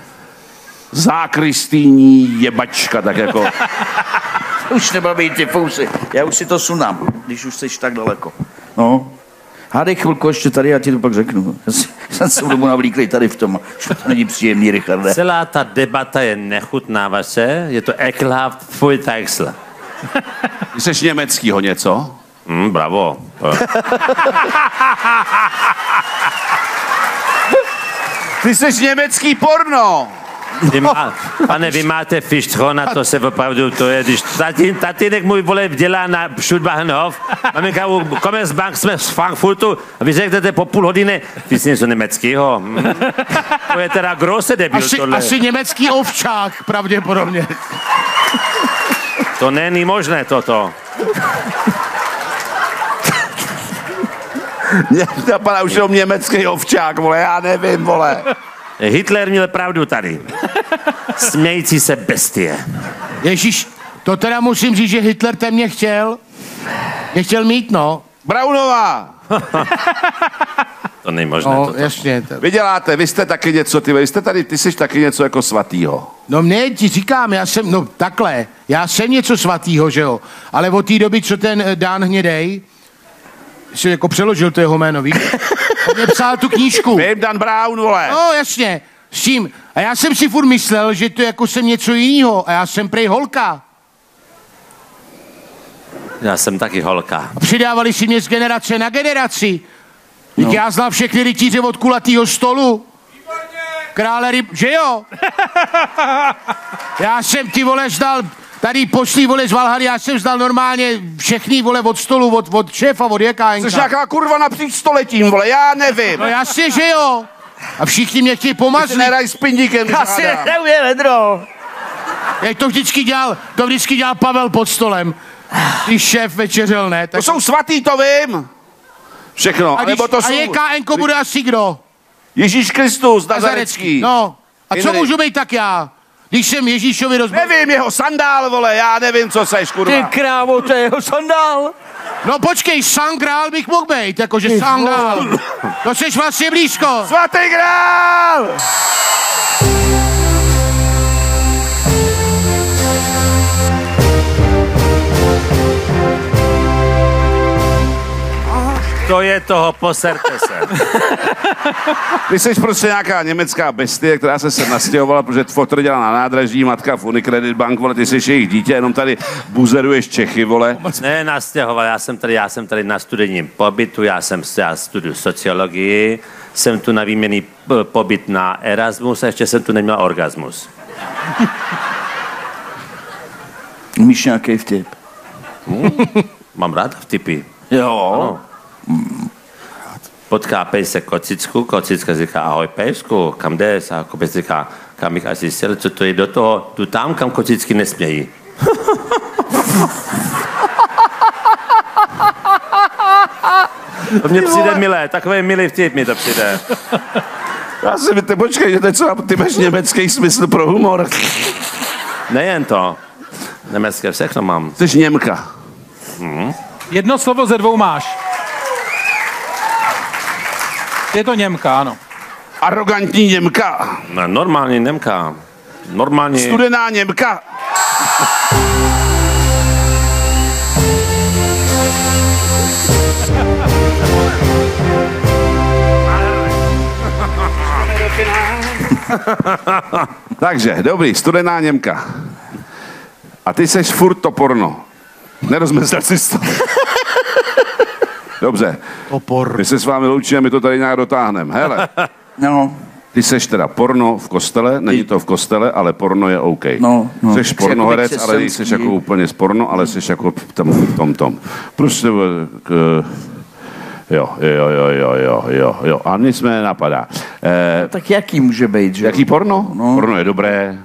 Zákristýní jebačka, tak jako... Už nebaví ty fousy. Já už si to sunám, když už jsi tak daleko. No. Hádej chvilku ještě tady, já ti to pak řeknu. Já si- jsem se dobu navlíklý tady v tom. Už to není příjemný, Richarde. Celá ta debata je nechutná vaše, je to ekelhaft, tvůj Teixl. Ty jsi německýho něco? Hm, bravo. Ty jsi německý porno. Vy má, pane, vy máte fištron a to se opravdu, to je, když tatín, tatínek můj vole dělá na Schulbahnhof, maminka u Commerzbank, jsme z Frankfurtu a vy řeknete po půl hodiny, ty jsi něco německýho. Hm. To je teda grosse debil Asi, tohle. asi německý ovčák, pravděpodobně. To není možné toto. Mě napadá už jenom německý ovčák, vole, já nevím, vole. Hitler měl pravdu tady. Smějící se bestie. Ježíš, to teda musím říct, že Hitler ten mě chtěl. Mě chtěl mít, no. Braunová. To není možné No, toto. jasně. To. Vy děláte, vy jste taky něco, ty, vy jste tady, ty jsi taky něco jako svatýho. No ne, ti říkám, já jsem, no takhle, já jsem něco svatýho, že jo, ale od té doby, co ten eh, Dán Hnědej, si jako přeložil to jeho jméno, víš? On mě psal tu knížku. Vím, Dan Brown, vole. No jasně, s tím. A já jsem si furt myslel, že to jako jsem něco jiného a já jsem prej holka. Já jsem taky holka. A přidávali si mě z generace na generaci. No. Já znal všechny rytíře od kulatýho stolu. krále ryb, že jo? Já jsem ty vole zdal, tady pošlý vole z Valhary, já jsem zdal normálně všechny vole od stolu, od, od šéfa, od jekáňka. Jsi nějaká kurva napříč stoletím, vole, já nevím. No jasně, že jo. A všichni mě chtějí pomazlit. Ty neraj s pindíkem, Asi neuje vedro. Jak to vždycky dělal, to vždycky dělal Pavel pod stolem. Když šéf večeřel, ne? Tak... To jsou svatý, to vím. Všechno, a, když, nebo to a jsou... je K N ko bude asi kdo? Ježíš Kristus, Nazarecký. No, a co Jiný. můžu být tak já? Když jsem Ježíšovi rozbil... Nevím, jeho sandál, vole, já nevím, co seš, kurva. Ty krávo, to je jeho sandál. No počkej, sangrál bych mohl být, jakože sandál. To seš vlastně blízko. Svatý král! To je toho, poserte se. Ty jsi prostě nějaká německá bestie, která se sem nastěhovala, protože fotr dělá na nádraží, matka v Unicredit Bank, vole, ty jsi jejich dítě, jenom tady buzeruješ Čechy, vole. Ne, nastěhoval, já jsem tady, já jsem tady na studijním pobytu, já jsem já studuju sociologii, jsem tu na výměnný p- pobyt na Erasmus a ještě jsem tu neměl orgasmus. Umíš nějaký vtip? Hmm, mám rád vtipy. Jo. Ano. Potká pejsek kocicku, kocicka říká ahoj pejsku, kam jdeš? A kopec říká, kam bych asi sjel, co to je do toho, tu tam, kam kocicky nesmějí. To mně přijde milé, takové milý vtip mi to přijde. Já si, ty počkej, ty, co, ty máš německý smysl pro humor. Nejen to, německé všechno mám. Jsi Němka. Hmm. Jedno slovo ze dvou máš. Je to Němka, ano. Arrogantní Němka. No, normální Němka. Normální... Studená Němka. Takže, dobrý, studená Němka. A ty seš furt to porno. Nerozmyslel jsi to. Dobře. Topor. My se s vámi loučíme, my to tady nějak dotáhneme. Hele, No. ty seš teda porno v kostele, není to v kostele, ale porno je OK. No, no. Seš Jsi pornoherec, jako ale nejseš jako úplně z porno, ale jsi jako v tom, v tom, tom. Prostě, k, jo, jo, jo, jo, jo, jo, jo, a nic mě nenapadá. Eh, Tak jaký může být, že? jaký porno? No. Porno je dobré,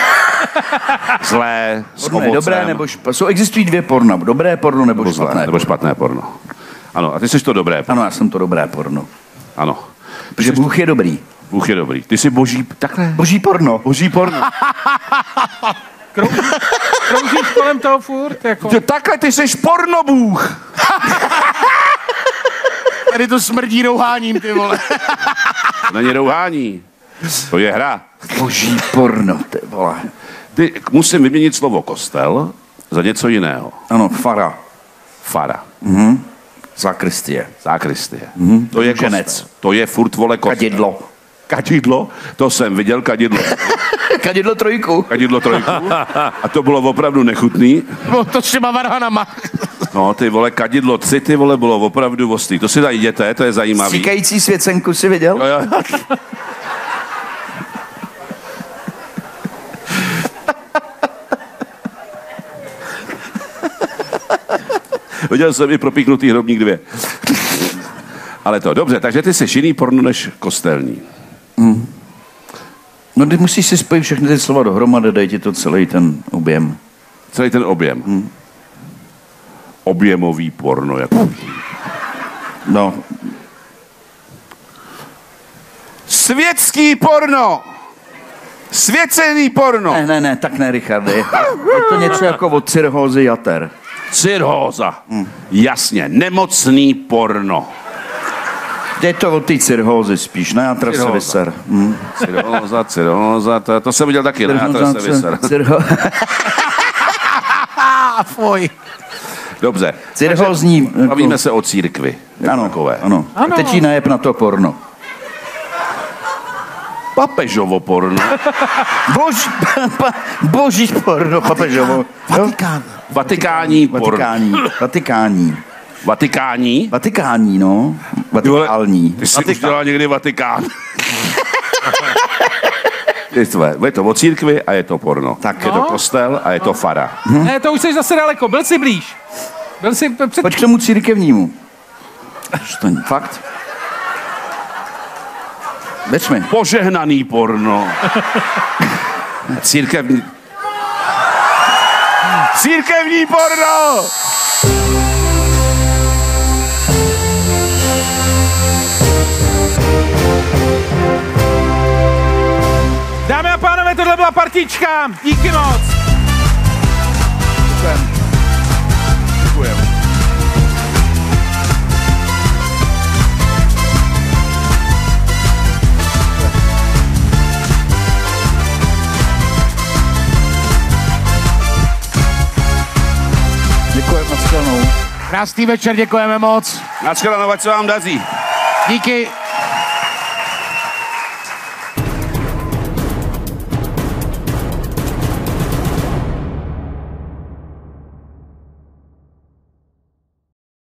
zlé, s Porno je ovocem, dobré nebo špatné? Jsou, existují dvě porna. Dobré porno nebo, nebo zlé, špatné nebo porno. špatné porno. Ano, a ty jsi to dobré porno. Ano, já jsem to dobré porno. Ano. Protože Bůh je dobrý. Bůh je dobrý. Ty jsi boží, takhle. Boží porno. Boží porno. Kroužíš, kroužíš kolem toho furt, jako. Ty, takhle ty jsi pornobůh. Tady to smrdí rouháním, ty vole. Není rouhání. To je hra. Boží porno, ty vole. Ty, musím vyměnit slovo kostel za něco jiného. Ano, fara. Fara. Mhm. Zakristie. Zákristie. Mm-hmm. To je Ženec. kostel. To je furt, vole, kostel. Kadidlo. Kadidlo? To jsem viděl, kadidlo. Kadidlo trojku. Kadidlo trojku. A to bylo opravdu nechutný. No to s těma varhanama. No, ty vole, kadidlo tři, ty vole, bylo opravdu ostrý. To si najděte, to je zajímavý. Stříkající svěcenku si viděl? Jo, jo. Viděl jsem i propíknutý hrobník dvě. Ale to, dobře, takže ty jsi jiný porno než kostelní. Mm. No, ty musíš si spojit všechny ty slova dohromady, dej ti to celý ten objem. Celý ten objem. Mm. Objemový porno. Jako. No. Světský porno. Svěcený porno. Ne, ne, ne, tak ne, Richardy. Je to něco jako od cirhózy jater. Cirhóza. Mm. Jasně, nemocný porno. Je to od té cirhózy spíš, na játra se vyser. Mm. Cirhóza, cirhóza, to, to jsem viděl taky, na játra se vyser. Cirho... Fuj. Dobře. Cirhózní... Takže bavíme se o církvi. Ano, takové. ano. Ano. A teď jí najeb na to porno. Papežovo porno. Bož, pa, boží porno, papežovo. Vatikán. Vatikání porno. Vatikání. Vatikání. Vatikání? Vatikání, no. Vatikální. Ty jsi už dělal někdy Vatikán. Je to o církvi a je to porno. Tak. Je to No. kostel a je to fara. Hm? Ne, to už jsi zase daleko, byl jsi blíž. Byl jsi před... Pojď k tomu církevnímu. Už to není fakt. Běž mi. Požehnaný porno. Církevní... Církevní porno! Dámy a pánové, tohle byla partička. Díky moc. Děkujem. Děkujem. Děkujeme, nashledanou. Krásný večer, děkujeme moc. Naschledanou, ať se vám daří. Díky.